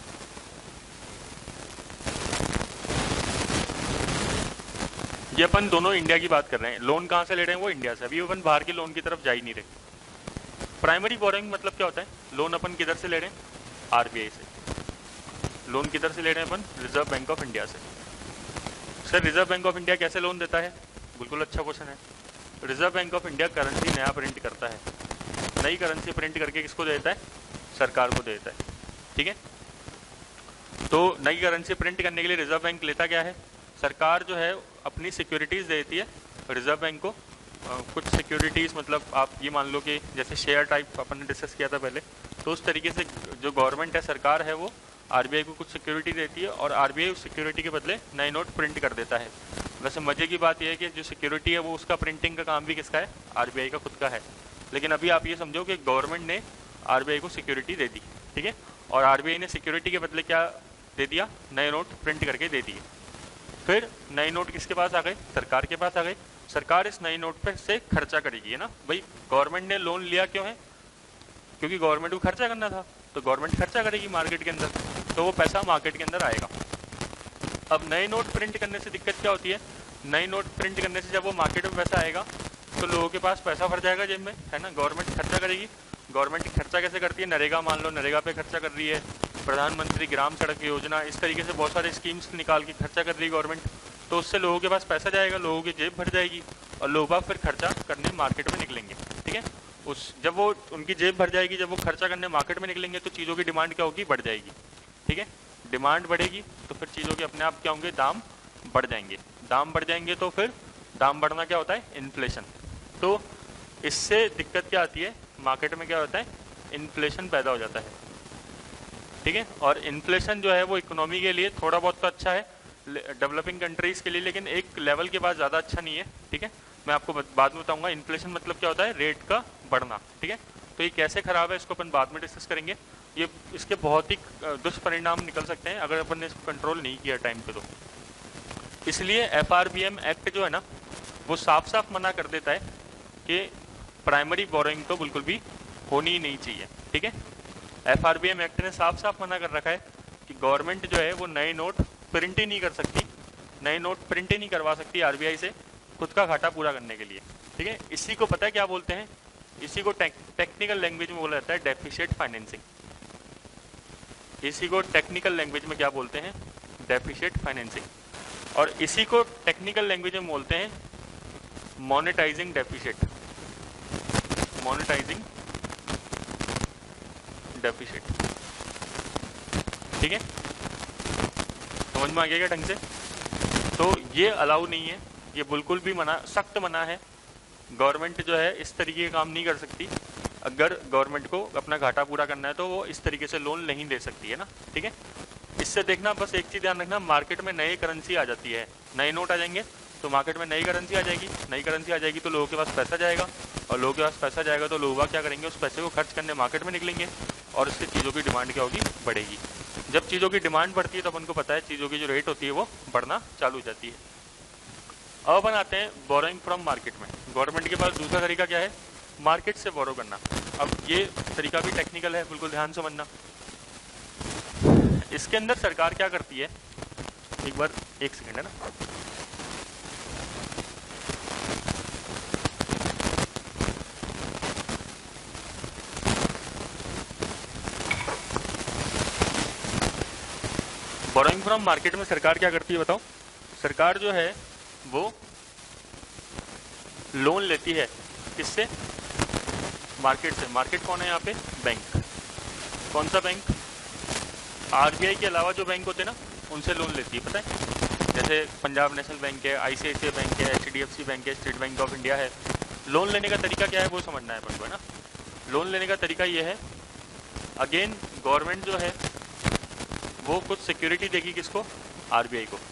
ये अपन दोनों इंडिया की बात कर रहे हैं, लोन कहां से ले रहे हैं, वो इंडिया से। अभी अपन बाहर के लोन की तरफ जा ही नहीं रहे। प्राइमरी बोरोइंग मतलब क्या होता है, लोन अपन किधर से ले रहे हैं, आरबीआई से। लोन किधर से ले रहे हैं अपन, रिजर्व बैंक ऑफ इंडिया से। Sir reserve bank of India कैसे लोन देता है, बिल्कुल अच्छा क्वेश्चन है। Reserve bank of India currency नया प्रिंट करता है, नई करेंसी प्रिंट करके किसको देता है, सरकार को देता है, ठीक है। तो नई करेंसी प्रिंट करने के लिए रिजर्व बैंक लेता क्या है, सरकार जो है अपनी सिक्योरिटीज देती है रिजर्व बैंक को। कुछ सिक्योरिटीज मतलब आप ये मान लो कि जैसे शेयर टाइप अपन ने डिस्कस किया था पहले, तो उस तरीके से जो गवर्नमेंट है, सरकार है, वो आरबीआई को कुछ सिक्योरिटी देती है और आरबीआई उस सिक्योरिटी के बदले नए नोट प्रिंट कर देता है। वैसे मजे की बात यह है कि जो सिक्योरिटी है वो उसका प्रिंटिंग का काम भी किसका है, आरबीआई का खुद का है। लेकिन अभी आप ये समझो कि गवर्नमेंट ने आरबीआई को सिक्योरिटी दे दी, ठीक है, और आरबीआई ने सिक्योरिटी के बदले क्या दे दिया, नए नोट प्रिंट करके दे दिए। फिर नए नोट किसके पास आ गए, सरकार के पास आ गए। सरकार इस नए नोट पर से खर्चा करेगी, है ना भाई। गवर्नमेंट ने लोन लिया क्यों है, क्योंकि गवर्नमेंट को खर्चा करना था, तो गवर्नमेंट खर्चा करेगी मार्केट के अंदर, तो वो पैसा मार्केट के अंदर आएगा। अब नए नोट प्रिंट करने से दिक्कत क्या होती है, नए नोट प्रिंट करने से जब वो मार्केट में पैसा आएगा तो लोगों के पास पैसा भर जाएगा जेब में, है ना। गवर्नमेंट खर्चा करेगी। गवर्नमेंट खर्चा कैसे करती है, नरेगा मान लो, नरेगा पे खर्चा कर रही है, प्रधानमंत्री ग्राम सड़क योजना, इस तरीके से बहुत सारे स्कीम्स निकाल के खर्चा कर रही है गवर्नमेंट। तो उससे लोगों के पास पैसा जाएगा, लोगों की जेब भर जाएगी और लोग फिर खर्चा करने मार्केट में निकलेंगे, ठीक है। उस जब वो उनकी जेब भर जाएगी, जब वो खर्चा करने मार्केट में निकलेंगे तो चीज़ों की डिमांड क्या होगी, बढ़ जाएगी, ठीक है। डिमांड बढ़ेगी तो फिर चीज़ों के अपने आप क्या होंगे, दाम बढ़ जाएंगे। दाम बढ़ जाएंगे तो फिर दाम बढ़ना क्या होता है, इन्फ्लेशन। तो इससे दिक्कत क्या आती है, मार्केट में क्या होता है, इन्फ्लेशन पैदा हो जाता है, ठीक है। और इन्फ्लेशन जो है वो इकोनॉमी के लिए थोड़ा बहुत तो अच्छा है डेवलपिंग कंट्रीज के लिए, लेकिन एक लेवल के बाद ज़्यादा अच्छा नहीं है, ठीक है। मैं आपको बाद में बताऊंगा इन्फ्लेशन मतलब क्या होता है, रेट का बढ़ना, ठीक है। तो ये कैसे खराब है इसको अपन बाद में डिस्कस करेंगे। ये इसके बहुत ही दुष्परिणाम निकल सकते हैं अगर अपन ने इसको कंट्रोल नहीं किया टाइम पे। तो इसलिए एफआरबीएम एक्ट जो है ना, वो साफ साफ मना कर देता है कि प्राइमरी बोरोइंग तो बिल्कुल भी होनी ही नहीं चाहिए, ठीक है। एफआरबीएम एक्ट ने साफ साफ मना कर रखा है कि गवर्नमेंट जो है वो नए नोट प्रिंट ही नहीं कर सकती, नए नोट प्रिंट ही नहीं करवा सकती आरबीआई से खुद का घाटा पूरा करने के लिए, ठीक है। इसी को पता है क्या बोलते हैं, इसी को टेक्निकल लैंग्वेज में बोला जाता है डेफिशिएंट फाइनेंसिंग। इसी को टेक्निकल लैंग्वेज में क्या बोलते हैं, डेफिशिएंट फाइनेंसिंग। और इसी को टेक्निकल लैंग्वेज में बोलते हैं मॉनेटाइजिंग डेफिशिएंट, मॉनेटाइजिंग डेफिशिएंट, ठीक है। समझ में आ गया क्या ढंग से। तो ये अलाउ नहीं है, ये बिल्कुल भी मना, सख्त मना है। गवर्नमेंट जो है इस तरीके का काम नहीं कर सकती। अगर गवर्नमेंट को अपना घाटा पूरा करना है तो वो इस तरीके से लोन नहीं दे सकती है ना, ठीक है। इससे देखना, बस एक चीज़ ध्यान रखना, मार्केट में नई करेंसी आ जाती है, नए नोट आ जाएंगे तो मार्केट में नई करेंसी आ जाएगी, नई करेंसी आ जाएगी तो लोगों के पास पैसा जाएगा, और लोगों के पास पैसा जाएगा तो लोग क्या करेंगे, उस पैसे को खर्च करने मार्केट में निकलेंगे और उससे चीज़ों की डिमांड क्या होगी, बढ़ेगी। जब चीज़ों की डिमांड बढ़ती है तो अपन को पता है चीज़ों की जो रेट होती है वो बढ़ना चालू हो जाती है। अब अपन आते हैं बोरोइंग फ्रॉम मार्केट में। गवर्नमेंट के पास दूसरा तरीका क्या है, मार्केट से बोरो करना। अब ये तरीका भी टेक्निकल है, बिल्कुल ध्यान से समझना। इसके अंदर सरकार क्या करती है, एक बार एक सेकंड, है ना। बोरोइंग फ्रॉम मार्केट में सरकार क्या करती है बताओ। सरकार जो है वो लोन लेती है, किससे, मार्केट से। मार्केट कौन है यहाँ पे, बैंक। कौन सा बैंक, आरबीआई के अलावा जो बैंक होते हैं ना, उनसे लोन लेती है, पता है। जैसे पंजाब नेशनल बैंक है, आईसीआईसीआई बैंक है, एचडीएफसी बैंक है, स्टेट बैंक ऑफ इंडिया है। लोन लेने का तरीका क्या है वो समझना है अपन को, है ना। लोन लेने का तरीका ये है, अगेन गवर्नमेंट जो है वो कुछ सिक्योरिटी देगी, किसको, आरबीआई को।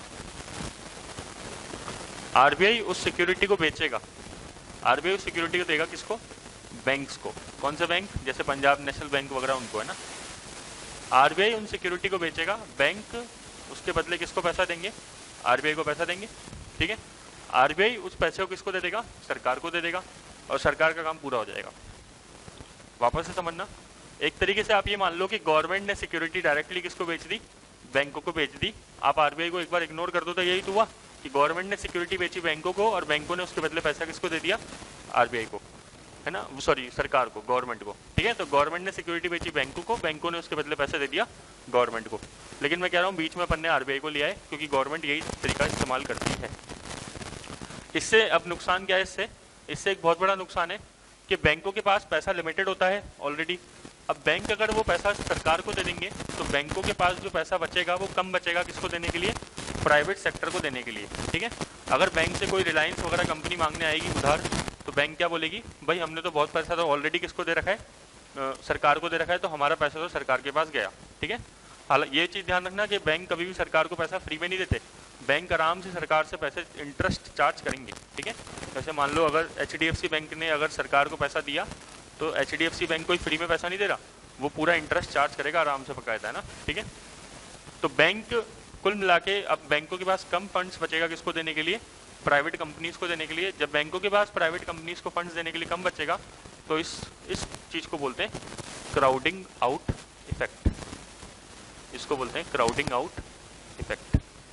आरबीआई उस सिक्योरिटी को बेचेगा, आरबीआई उस सिक्योरिटी को देगा किसको, बैंक्स को। कौन से बैंक, जैसे पंजाब नेशनल बैंक वगैरह, उनको, है ना। आरबीआई उन सिक्योरिटी को बेचेगा, बैंक उसके बदले किसको पैसा देंगे, आरबीआई को पैसा देंगे, ठीक है। आरबीआई उस पैसे को किसको दे देगा, सरकार को दे देगा। और सरकार का काम पूरा हो जाएगा। वापस से समझना, एक तरीके से आप ये मान लो कि गवर्नमेंट ने सिक्योरिटी डायरेक्टली किसको बेच दी, बैंकों को बेच दी। आप आरबीआई को एक बार इग्नोर कर दो तो यही तो हुआ कि गवर्नमेंट ने सिक्योरिटी बेची बैंकों को और बैंकों ने उसके बदले पैसा किसको दे दिया, आरबीआई को, है ना, सॉरी सरकार को, गवर्नमेंट को। ठीक है, तो गवर्नमेंट ने सिक्योरिटी बेची बैंकों को, बैंकों ने उसके बदले पैसे दे दिया गवर्नमेंट को। लेकिन मैं कह रहा हूँ बीच में अपन ने आरबीआई को लिया है क्योंकि गवर्नमेंट यही तरीका इस्तेमाल करती है। इससे अब नुकसान क्या है, इससे एक बहुत बड़ा नुकसान है कि बैंकों के पास पैसा लिमिटेड होता है ऑलरेडी। अब बैंक अगर वो पैसा सरकार को दे देंगे तो बैंकों के पास जो पैसा बचेगा वो कम बचेगा किसको देने के लिए, प्राइवेट सेक्टर को देने के लिए। ठीक है, अगर बैंक से कोई रिलायंस वगैरह कंपनी मांगने आएगी उधार तो बैंक क्या बोलेगी, भाई हमने तो बहुत पैसा तो ऑलरेडी किसको दे रखा है, सरकार को दे रखा है, तो हमारा पैसा तो सरकार के पास गया। ठीक है, हालांकि ये चीज़ ध्यान रखना कि बैंक कभी भी सरकार को पैसा फ्री में नहीं देते, बैंक आराम से सरकार से पैसे इंटरेस्ट चार्ज करेंगे। ठीक है, जैसे मान लो अगर एचडीएफसी बैंक ने अगर सरकार को पैसा दिया तो एचडीएफसी बैंक कोई फ्री में पैसा नहीं दे रहा, वो पूरा इंटरेस्ट चार्ज करेगा आराम से, बकायदा, है ना। ठीक है, तो बैंक कुल मिला के अब बैंकों के पास कम फंड्स बचेगा किसको देने के लिए, प्राइवेट कंपनीज को देने के लिए। जब बैंकों के पास प्राइवेट कंपनीज को फंड्स देने के लिए कम बचेगा तो इस चीज़ को बोलते हैं क्राउडिंग आउट इफेक्ट, इसको बोलते हैं क्राउडिंग आउट इफेक्ट।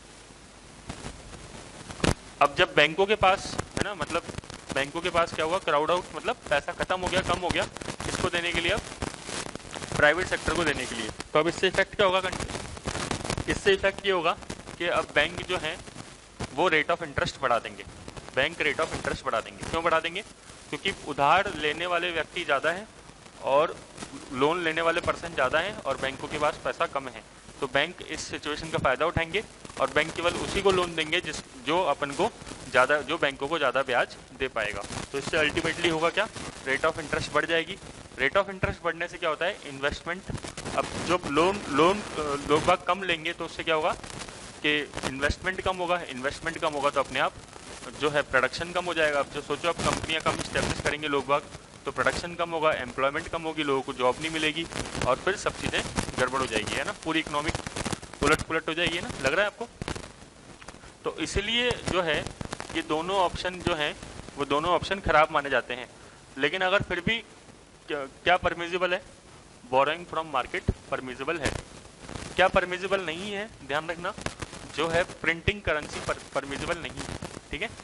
अब जब बैंकों के पास, है ना, मतलब बैंकों के पास क्या हुआ, क्राउड आउट मतलब पैसा खत्म हो गया, कम हो गया, इसको देने के लिए अब प्राइवेट सेक्टर को देने के लिए। तो अब इससे इफेक्ट क्या होगा, इससे इफेक्ट ये होगा कि अब बैंक जो हैं वो रेट ऑफ इंटरेस्ट बढ़ा देंगे, बैंक रेट ऑफ इंटरेस्ट बढ़ा देंगे। क्यों बढ़ा देंगे, क्योंकि उधार लेने वाले व्यक्ति ज़्यादा हैं और लोन लेने वाले पर्सन ज़्यादा हैं और बैंकों के पास पैसा कम है। तो बैंक इस सिचुएशन का फ़ायदा उठाएंगे और बैंक केवल उसी को लोन देंगे जो अपन को ज़्यादा, जो बैंकों को ज़्यादा ब्याज दे पाएगा। तो इससे अल्टीमेटली होगा क्या, रेट ऑफ इंटरेस्ट बढ़ जाएगी। रेट ऑफ इंटरेस्ट बढ़ने से क्या होता है, इन्वेस्टमेंट, अब जो लोन लोग बाग कम लेंगे तो उससे क्या होगा कि इन्वेस्टमेंट कम होगा, इन्वेस्टमेंट कम होगा तो अपने आप जो है प्रोडक्शन कम हो जाएगा। अब जो सोचो अब कंपनियां कम स्टैब्लिश करेंगे लोग बाग तो प्रोडक्शन कम होगा, एम्प्लॉयमेंट कम होगी, लोगों को जॉब नहीं मिलेगी और फिर सब चीज़ें गड़बड़ हो जाएगी, है ना, पूरी इकोनॉमिक उलट पुलट हो जाएगी, है ना, लग रहा है आपको। तो इसलिए जो है ये दोनों ऑप्शन जो हैं वो दोनों ऑप्शन खराब माने जाते हैं। लेकिन अगर फिर भी क्या परमिजिबल है, बोरोइंग फ्रॉम मार्केट परमिजिबल है। क्या परमिजिबल नहीं है, ध्यान रखना, जो है प्रिंटिंग करेंसी परमिजिबल नहीं है। ठीक है,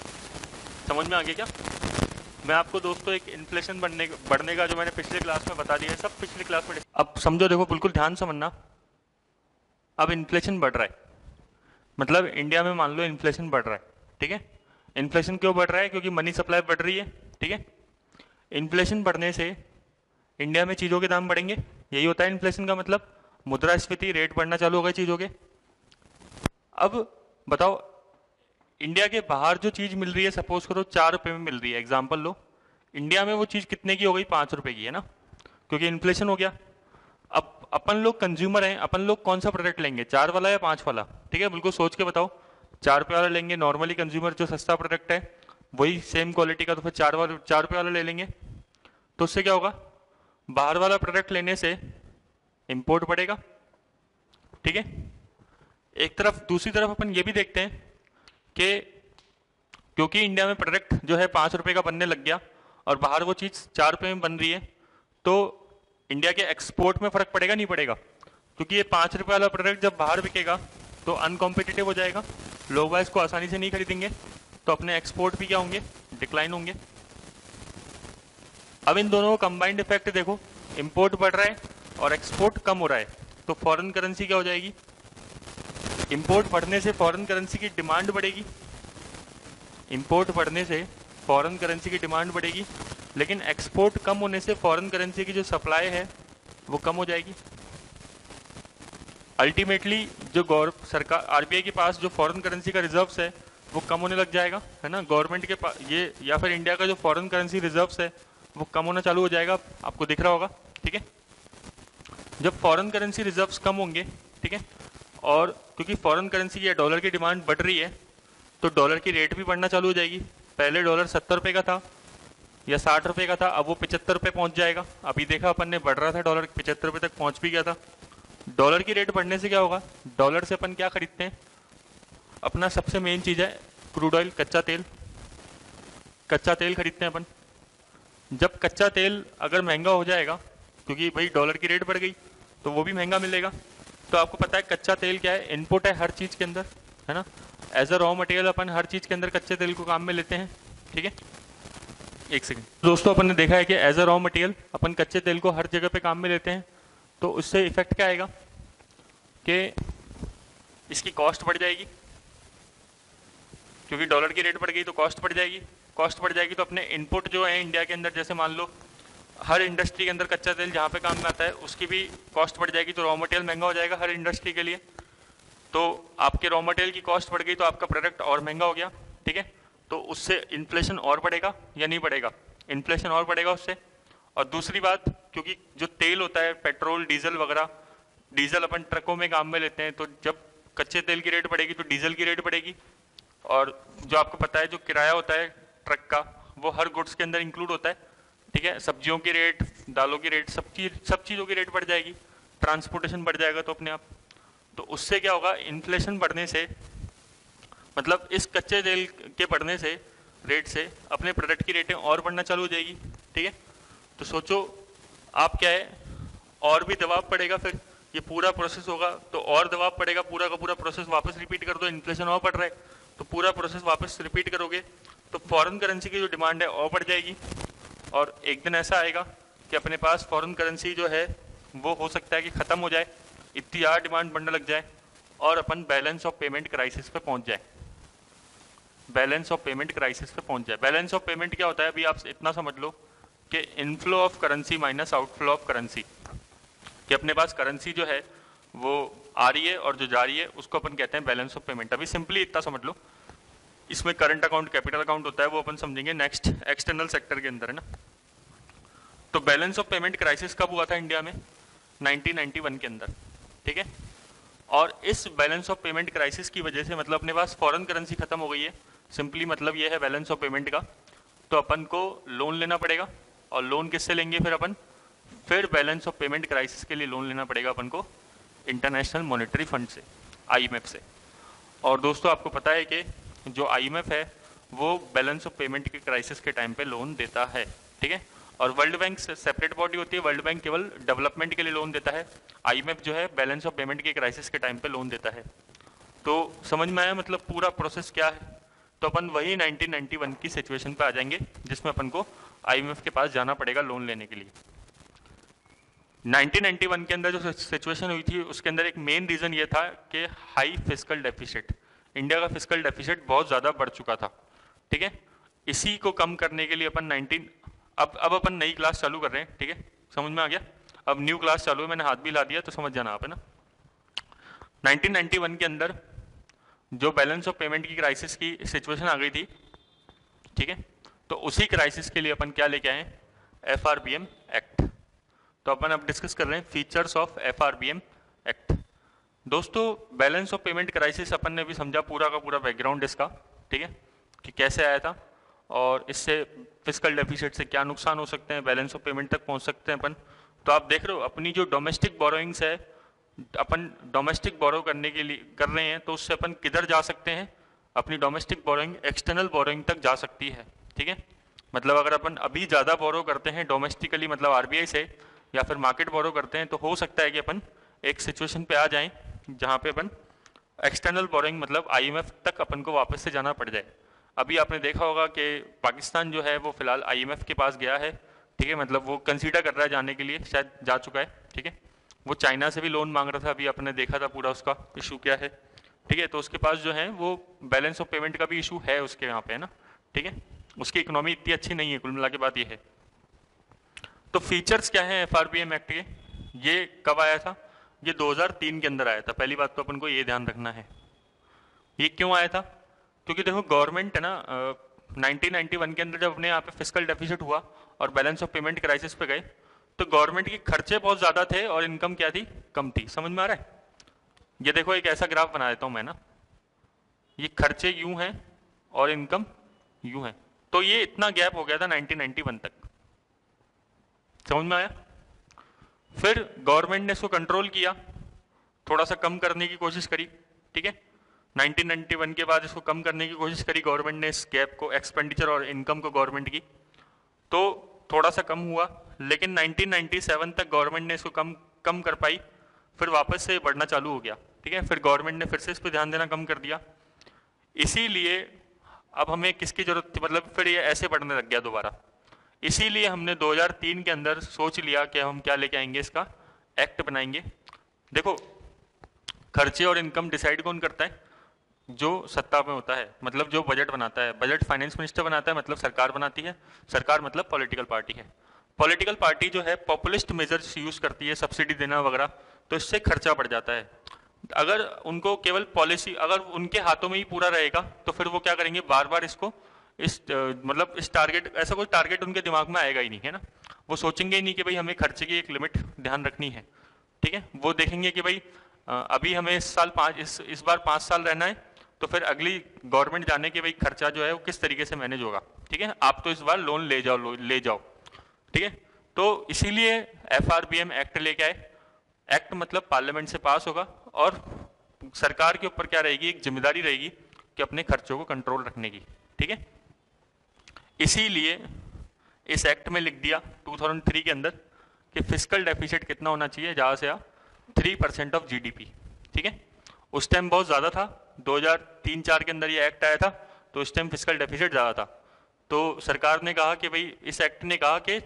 समझ में आ गया क्या। मैं आपको दोस्तों एक इन्फ्लेशन बढ़ने का जो मैंने पिछले क्लास में बता दिया है, सब पिछले क्लास में, अब समझो, देखो बिल्कुल ध्यान समझना। अब इन्फ्लेशन बढ़ रहा है, मतलब इंडिया में मान लो इन्फ्लेशन बढ़ रहा है। ठीक है, इन्फ्लेशन क्यों बढ़ रहा है, क्योंकि मनी सप्लाई बढ़ रही है। ठीक है, इन्फ्लेशन बढ़ने से इंडिया में चीज़ों के दाम बढ़ेंगे, यही होता है इन्फ्लेशन का मतलब, मुद्रास्फीति, रेट बढ़ना चालू हो गए चीज़ों के। अब बताओ, इंडिया के बाहर जो चीज़ मिल रही है, सपोज करो 4 रुपये में मिल रही है, एग्जाम्पल लो, इंडिया में वो चीज़ कितने की हो गई, 5 रुपये की, है ना, क्योंकि इन्फ्लेशन हो गया। अब अपन लोग कंज्यूमर हैं, अपन लोग कौन सा प्रोडक्ट लेंगे, 4 वाला या 5 वाला। ठीक है, बिल्कुल सोच के बताओ, 4 रुपये वाला लेंगे, नॉर्मली कंज्यूमर जो सस्ता प्रोडक्ट है वही सेम क्वालिटी का, तो फिर 4 रुपये वाला ले लेंगे। तो उससे क्या होगा, बाहर वाला प्रोडक्ट लेने से इंपोर्ट बढ़ेगा। ठीक है, एक तरफ, दूसरी तरफ अपन ये भी देखते हैं कि क्योंकि इंडिया में प्रोडक्ट जो है 5 रुपये का बनने लग गया और बाहर वो चीज़ 4 रुपये में बन रही है, तो इंडिया के एक्सपोर्ट में फर्क पड़ेगा नहीं पड़ेगा, क्योंकि ये 5 रुपये वाला प्रोडक्ट जब बाहर बिकेगा तो अनकॉम्पिटिटिव हो जाएगा, लोग इसको आसानी से नहीं खरीदेंगे, तो अपने एक्सपोर्ट भी क्या होंगे, डिक्लाइन होंगे। अब इन दोनों का कंबाइंड इफेक्ट देखो, इंपोर्ट बढ़ रहा है और एक्सपोर्ट कम हो रहा है, तो फॉरेन करेंसी क्या हो जाएगी, इंपोर्ट बढ़ने से फॉरेन करेंसी की डिमांड बढ़ेगी, इंपोर्ट बढ़ने से फॉरेन करेंसी की डिमांड बढ़ेगी, लेकिन एक्सपोर्ट कम होने से फॉरेन करेंसी की जो सप्लाई है वो कम हो जाएगी। अल्टीमेटली जो सरकार, आरबीआई के पास जो फॉरेन करेंसी का रिजर्व्स है वो कम होने लग जाएगा, है ना, गवर्नमेंट के पास ये, या फिर इंडिया का जो फॉरेन करेंसी रिजर्व्स है वो कम होना चालू हो जाएगा, आपको दिख रहा होगा। ठीक है, जब फॉरेन करेंसी रिजर्व्स कम होंगे, ठीक है, और क्योंकि फॉरेन करेंसी या डॉलर की डिमांड बढ़ रही है तो डॉलर की रेट भी बढ़ना चालू हो जाएगी। पहले डॉलर 70 रुपये का था या 60 रुपये का था, अब वो 75 रुपये पहुँच जाएगा। अभी देखा अपन ने, बढ़ रहा था डॉलर, 75 रुपये तक पहुँच भी गया था। डॉलर की रेट बढ़ने से क्या होगा, डॉलर से अपन क्या खरीदते हैं, अपना सबसे मेन चीज़ है क्रूड ऑयल, कच्चा तेल खरीदते हैं अपन। जब कच्चा तेल अगर महंगा हो जाएगा, क्योंकि भाई डॉलर की रेट बढ़ गई तो वो भी महंगा मिलेगा। तो आपको पता है कच्चा तेल क्या है, इनपुट है हर चीज के अंदर, है ना। एज अ रॉ मटेरियल अपन हर चीज के अंदर कच्चे तेल को काम में लेते हैं, ठीक है। एक सेकंड दोस्तों, अपन ने देखा है कि एज अ रॉ मटेरियल अपन कच्चे तेल को हर जगह पे काम में लेते हैं। तो उससे इफेक्ट क्या आएगा कि इसकी कॉस्ट बढ़ जाएगी, क्योंकि डॉलर की रेट बढ़ गई तो कॉस्ट बढ़ जाएगी। कॉस्ट बढ़ जाएगी तो अपने इनपुट जो है इंडिया के अंदर, जैसे मान लो हर इंडस्ट्री के अंदर कच्चा तेल जहाँ पे काम में आता है उसकी भी कॉस्ट बढ़ जाएगी, तो रॉ मटेरियल महंगा हो जाएगा हर इंडस्ट्री के लिए। तो आपके रॉ मटेरियल की कॉस्ट बढ़ गई तो आपका प्रोडक्ट और महंगा हो गया, ठीक है। तो उससे इन्फ्लेशन और बढ़ेगा या नहीं बढ़ेगा, इन्फ्लेशन और बढ़ेगा उससे। और दूसरी बात, क्योंकि जो तेल होता है पेट्रोल डीजल वगैरह, डीजल अपन ट्रकों में काम में लेते हैं, तो जब कच्चे तेल की रेट बढ़ेगी तो डीजल की रेट बढ़ेगी। और जो आपको पता है जो किराया होता है ट्रक का, वो हर गुड्स के अंदर इंक्लूड होता है, ठीक है। सब्जियों की रेट, दालों की रेट, सब चीज़ों की रेट बढ़ जाएगी, ट्रांसपोर्टेशन बढ़ जाएगा तो अपने आप। तो उससे क्या होगा, इन्फ्लेशन बढ़ने से, मतलब इस कच्चे तेल के बढ़ने से, रेट से अपने प्रोडक्ट की रेटें और बढ़ना चालू हो जाएगी, ठीक है। तो सोचो आप क्या है, और भी दबाव पड़ेगा, फिर ये पूरा प्रोसेस होगा तो और दबाव पड़ेगा, पूरा का पूरा प्रोसेस वापस रिपीट कर दो, इन्फ्लेशन और बढ़ रहा है तो पूरा प्रोसेस वापस रिपीट करोगे तो फॉरेन करेंसी की जो डिमांड है और बढ़ जाएगी। और एक दिन ऐसा आएगा कि अपने पास फॉरेन करेंसी जो है वो हो सकता है कि खत्म हो जाए, इतनी ज़्यादा डिमांड बढ़ने लग जाए और अपन बैलेंस ऑफ पेमेंट क्राइसिस पे पहुंच जाए। बैलेंस ऑफ पेमेंट क्राइसिस पे पहुंच जाए। बैलेंस ऑफ पेमेंट क्या होता है, अभी आप इतना समझ लो कि inflow of currency minus outflow of currency, कि अपने पास करेंसी जो है वो आ रही है और जो जा रही है उसको अपन कहते हैं बैलेंस ऑफ पेमेंट। अभी सिंपली इतना समझ लो, इसमें करंट अकाउंट कैपिटल अकाउंट होता है, वो अपन समझेंगे नेक्स्ट एक्सटर्नल सेक्टर के अंदर, है ना। तो बैलेंस ऑफ पेमेंट क्राइसिस कब हुआ था इंडिया में, 1991 के अंदर, ठीक है। और इस बैलेंस ऑफ पेमेंट क्राइसिस की वजह से, मतलब अपने पास फॉरेन करेंसी खत्म हो गई है, सिंपली मतलब ये है बैलेंस ऑफ पेमेंट का। तो अपन को लोन लेना पड़ेगा, और लोन किससे लेंगे फिर अपन, फिर बैलेंस ऑफ पेमेंट क्राइसिस के लिए लोन लेना पड़ेगा अपन को इंटरनेशनल मॉनेटरी फंड से, आईएमएफ से। और दोस्तों आपको पता है कि जो आईएमएफ है वो बैलेंस ऑफ पेमेंट के क्राइसिस के टाइम पे लोन देता है, ठीक है। और वर्ल्ड बैंक सेपरेट बॉडी होती है, वर्ल्ड बैंक केवल डेवलपमेंट के लिए लोन देता है, आईएमएफ जो है बैलेंस ऑफ पेमेंट के क्राइसिस के टाइम पे लोन देता है। तो समझ में आया मतलब पूरा प्रोसेस क्या है। तो अपन वही 1991 की सिचुएशन पे आ जाएंगे जिसमें अपन को आईएमएफ के पास जाना पड़ेगा लोन लेने के लिए। 1991 के अंदर जो सिचुएशन हुई थी उसके अंदर एक मेन रीजन ये था कि हाई फिस्कल डेफिसिट, इंडिया का फिस्कल डेफिसिट बहुत ज्यादा बढ़ चुका था, ठीक है। इसी को कम करने के लिए अपन 19 अब अपन नई क्लास चालू कर रहे हैं, ठीक है, समझ में आ गया। अब न्यू क्लास चालू है, मैंने हाथ भी ला दिया तो समझ जाना आप, है ना। 1991 के अंदर जो बैलेंस ऑफ पेमेंट की क्राइसिस की सिचुएशन आ गई थी, ठीक है, तो उसी क्राइसिस के लिए अपन क्या लेके आए, एफआरबीएम एक्ट। तो अपन अब डिस्कस कर रहे हैं फीचर्स ऑफ एफआरबीएम एक्ट। दोस्तों बैलेंस ऑफ पेमेंट क्राइसिस अपन ने भी समझा पूरा का पूरा बैकग्राउंड इसका, ठीक है, कि कैसे आया था और इससे फिस्कल डेफिसिट से क्या नुकसान हो सकते हैं, बैलेंस ऑफ पेमेंट तक पहुंच सकते हैं अपन। तो आप देख रहे हो अपनी जो डोमेस्टिक बोरोइंग्स है, अपन डोमेस्टिक बोरो करने के लिए कर रहे हैं तो उससे अपन किधर जा सकते हैं, अपनी डोमेस्टिक बोरोइंग एक्सटर्नल बोरोइंग तक जा सकती है, ठीक है। मतलब अगर अपन अभी ज़्यादा बोरो करते हैं डोमेस्टिकली, मतलब आरबीआई से, या फिर मार्केट बोरो करते हैं, तो हो सकता है कि अपन एक सिचुएशन पे आ जाएं जहाँ पे अपन एक्सटर्नल बोरोइंग मतलब आईएमएफ तक अपन को वापस से जाना पड़ जाए। अभी आपने देखा होगा कि पाकिस्तान जो है वो फिलहाल आईएमएफ के पास गया है, ठीक है, मतलब वो कंसीडर कर रहा है जाने के लिए, शायद जा चुका है, ठीक है। वो चाइना से भी लोन मांग रहा था, अभी आपने देखा था पूरा उसका इशू क्या है, ठीक है। तो उसके पास जो है वो बैलेंस ऑफ पेमेंट का भी इशू है उसके यहाँ पे, है ना, ठीक है। उसकी इकोनॉमी इतनी अच्छी नहीं है, कुल मिला के बात ये है। तो फीचर्स क्या है एफआरबीएम एक्ट के, ये कब आया था, ये 2003 के अंदर आया था। पहली बात तो अपन को ये ध्यान रखना है ये क्यों आया था, क्योंकि देखो गवर्नमेंट है ना 1991 के अंदर जब अपने यहाँ पे फिस्कल डेफिसिट हुआ और बैलेंस ऑफ पेमेंट क्राइसिस पे गए, तो गवर्नमेंट के खर्चे बहुत ज्यादा थे और इनकम क्या थी, कम थी। समझ में आ रहा है, ये देखो एक ऐसा ग्राफ बना देता हूं मैं ना, ये खर्चे यूं हैं और इनकम यूं है, तो ये इतना गैप हो गया था 1991 तक। समझ में आया। फिर गवर्नमेंट ने इसको कंट्रोल किया, थोड़ा सा कम करने की कोशिश करी, ठीक है। 1991 के बाद इसको कम करने की कोशिश करी गवर्नमेंट ने, इस गैप को, एक्सपेंडिचर और इनकम को गवर्नमेंट की। तो थोड़ा सा कम हुआ, लेकिन 1997 तक गवर्नमेंट ने इसको कम कम कर पाई, फिर वापस से बढ़ना चालू हो गया। ठीक है, फिर गवर्नमेंट ने फिर से इस पर ध्यान देना कम कर दिया। इसीलिए अब हमें किसकी जरूरत थी, मतलब फिर ये ऐसे बढ़ने लग गया दोबारा। इसीलिए हमने 2003 के अंदर सोच लिया कि हम क्या लेके आएंगे, इसका एक्ट बनाएंगे। देखो, खर्चे और इनकम डिसाइड कौन करता है? जो सत्ता में होता है, मतलब जो बजट बनाता है। बजट फाइनेंस मिनिस्टर बनाता है, मतलब सरकार बनाती है। सरकार मतलब पॉलिटिकल पार्टी है। पॉलिटिकल पार्टी जो है पॉपुलिस्ट मेजर्स यूज करती है, सब्सिडी देना वगैरह, तो इससे खर्चा बढ़ जाता है। अगर उनको केवल पॉलिसी, अगर उनके हाथों में ही पूरा रहेगा, तो फिर वो क्या करेंगे, बार बार इसको मतलब इस टारगेट, ऐसा कोई टारगेट उनके दिमाग में आएगा ही नहीं, है ना। वो सोचेंगे ही नहीं कि भाई हमें खर्चे की एक लिमिट ध्यान रखनी है। ठीक है, वो देखेंगे कि भाई अभी हमें इस साल इस बार 5 साल रहना है, तो फिर अगली गवर्नमेंट जाने के भाई खर्चा जो है वो किस तरीके से मैनेज होगा। ठीक है, आप तो इस बार लोन ले जाओ। ठीक है, तो इसीलिए FRBM एक्ट लेके आए। एक्ट मतलब पार्लियामेंट से पास होगा, और सरकार के ऊपर क्या रहेगी, एक जिम्मेदारी रहेगी कि अपने खर्चों को कंट्रोल रखने की। ठीक है, इसीलिए इस एक्ट में लिख दिया 2003 के अंदर कि फिस्कल डेफिसिट कितना होना चाहिए, ज्यादा से ज्यादा 3% ऑफ GDP। ठीक है, उस टाइम बहुत ज्यादा था, 2003-04 के अंदर ये एक्ट आया था, तो उस टाइम फिस्कल डेफिसिट ज्यादा था। तो सरकार ने कहा कि भाई, इस एक्ट ने कहा कि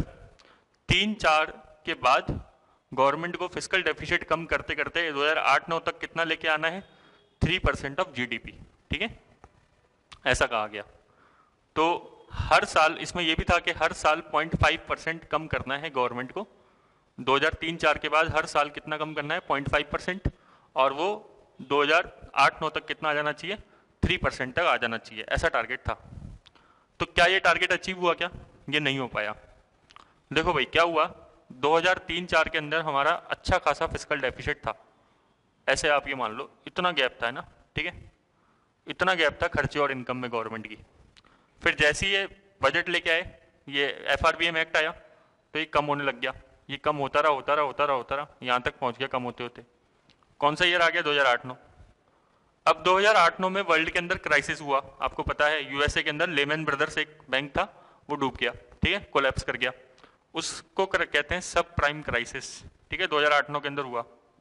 2003-04 के बाद गवर्नमेंट को फिस्कल डेफिसिट कम करते करते 2008-09 तक कितना लेके आना है, 3% ऑफ GDP। ठीक है, ऐसा कहा गया। तो हर साल, इसमें यह भी था कि हर साल 0.5% कम करना है गवर्नमेंट को। 2003-04 के बाद हर साल कितना कम करना है, 0.5%, और वो 2008-09 तक कितना आ जाना चाहिए, 3% तक आ जाना चाहिए, ऐसा टारगेट था। तो क्या ये टारगेट अचीव हुआ? क्या ये नहीं हो पाया। देखो भाई क्या हुआ, 2003-04 के अंदर हमारा अच्छा खासा फिस्कल डेफिसिट था, ऐसे आप ये मान लो, इतना गैप था, है ना। ठीक है, इतना गैप था खर्चे और इनकम में गवर्नमेंट की। फिर जैसे ही ये बजट लेके आए, ये FRBM एक्ट आया, तो ये कम होने लग गया। ये कम होता रहा, यहां तक पहुंच गया कम होते होते। कौन सा ईयर आ गया, 2008-09। अब 2008-09 में वर्ल्ड के अंदर क्राइसिस हुआ, आपको पता है। USA के अंदर लेमन ब्रदर्स एक बैंक था, वो डूब गया। ठीक है, कोलैप्स कर गया। उसको कहते हैं सब प्राइम क्राइसिस। ठीक है, 2008-09 के अंदर हुआ।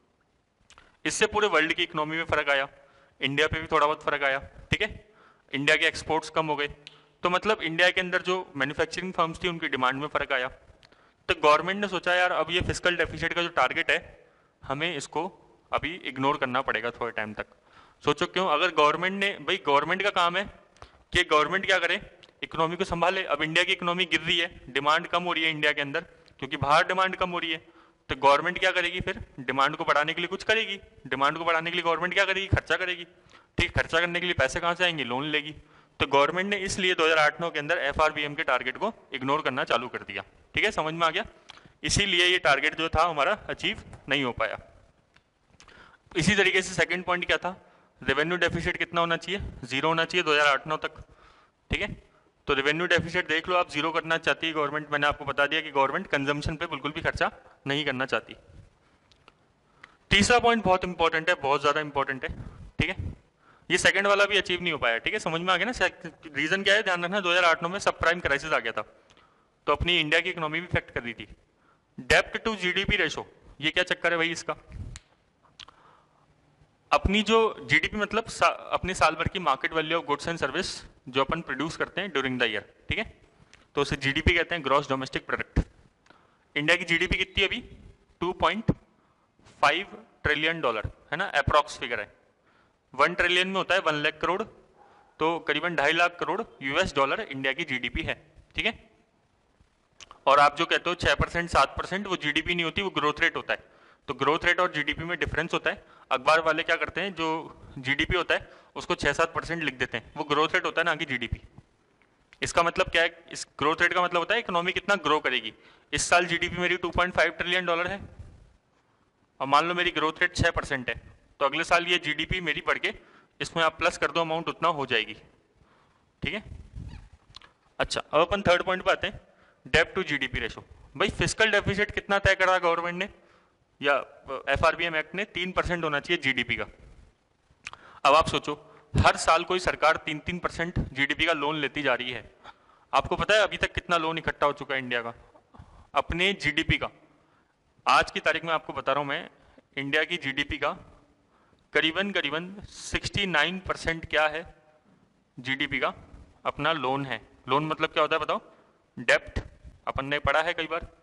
इससे पूरे वर्ल्ड की इकोनॉमी में फर्क आया, इंडिया पे भी थोड़ा बहुत फर्क आया। ठीक है, इंडिया के एक्सपोर्ट्स कम हो गए, तो मतलब इंडिया के अंदर जो मैन्युफैक्चरिंग फर्म्स थी उनकी डिमांड में फर्क आया। तो गवर्नमेंट ने सोचा यार, अब ये फिस्कल डेफिसिट का जो टारगेट है, हमें इसको अभी इग्नोर करना पड़ेगा थोड़े टाइम तक। सोचो क्यों, अगर गवर्नमेंट ने, भाई गवर्नमेंट का काम है कि गवर्नमेंट क्या करे, इकोनॉमी को संभाले। अब इंडिया की इकोनॉमी गिर रही है, डिमांड कम हो रही है इंडिया के अंदर, क्योंकि बाहर डिमांड कम हो रही है। तो गवर्नमेंट क्या करेगी, फिर डिमांड को बढ़ाने के लिए कुछ करेगी। डिमांड को बढ़ाने के लिए गवर्नमेंट क्या करेगी, खर्चा करेगी। ठीक, खर्चा करने के लिए पैसे कहां से आएंगे, लोन लेगी। तो गवर्नमेंट ने इसलिए 2008-09 के अंदर FRBM के टारगेट को इग्नोर करना चालू कर दिया। ठीक है, समझ में आ गया। इसीलिए ये टारगेट जो था हमारा अचीव नहीं हो पाया। इसी तरीके से सेकंड पॉइंट क्या था, रेवेन्यू डेफिसिट कितना होना चाहिए, 0 होना चाहिए 2008-09 तक। ठीक है, तो रेवेन्यू डेफिसिट देख लो आप, 0 करना चाहती है गवर्नमेंट। मैंने आपको बता दिया कि गवर्नमेंट कंजम्पशन पे बिल्कुल भी खर्चा नहीं करना चाहती। तीसरा पॉइंट बहुत इंपॉर्टेंट है, बहुत ज्यादा इंपॉर्टेंट है। ठीक है, ये सेकंड वाला भी अचीव नहीं हो पाया। ठीक है, समझ में आ गया ना। रीजन क्या है, ध्यान रखना, 2008-09 में सब प्राइम क्राइसिस आ गया था, तो अपनी इंडिया की इकोनॉमी भी इफेक्ट कर रही थी। डेप्ट टू GDP रेशो, ये क्या चक्कर है भाई इसका। अपनी जो GDP मतलब अपनी साल भर की market value of goods and service जो अपन प्रोड्यूस करते हैं ड्यूरिंग द ईयर। ठीक है, तो उसे GDP कहते हैं, ग्रॉस डोमेस्टिक प्रोडक्ट। इंडिया की GDP कितनी है अभी, 2.5 ट्रिलियन डॉलर, है ना, अप्रॉक्स फिगर है। 1 ट्रिलियन में होता है 1 लाख करोड़, तो करीबन 2.5 लाख करोड़ US$ इंडिया की GDP है। ठीक है, और आप जो कहते हो 6% 7%, वो GDP नहीं होती, वो ग्रोथ रेट होता है। तो ग्रोथ रेट और GDP में डिफरेंस होता है। अखबार वाले क्या करते हैं, जो GDP होता है उसको 6-7% लिख देते हैं, वो ग्रोथ रेट होता है ना कि GDP। इसका मतलब क्या है, इस ग्रोथ रेट का मतलब होता है इकोनॉमी कितना ग्रो करेगी। इस साल GDP मेरी 2.5 ट्रिलियन डॉलर है, और मान लो मेरी ग्रोथ रेट 6% है, तो अगले साल ये GDP मेरी बढ़ के, इसमें आप प्लस कर दो अमाउंट, उतना हो जाएगी। ठीक है, अच्छा अब अपन थर्ड पॉइंट पे आते हैं, डेप्ट टू GDP रेशो। भाई फिस्कल डेफिसिट कितना तय करा गवर्नमेंट ने, या FRBM एक्ट ने, 3% होना चाहिए GDP का। अब आप सोचो, हर साल कोई सरकार 3-3% GDP का लोन लेती जा रही है। आपको पता है अभी तक कितना लोन इकट्ठा हो चुका है इंडिया का अपने जीडीपी का? आज की तारीख में आपको बता रहा हूं मैं, इंडिया की जीडीपी का करीबन करीबन 69% क्या है जीडीपी का अपना लोन है। लोन मतलब क्या होता है बताओ? डेप्ट। अपन ने पढ़ा है कई बार।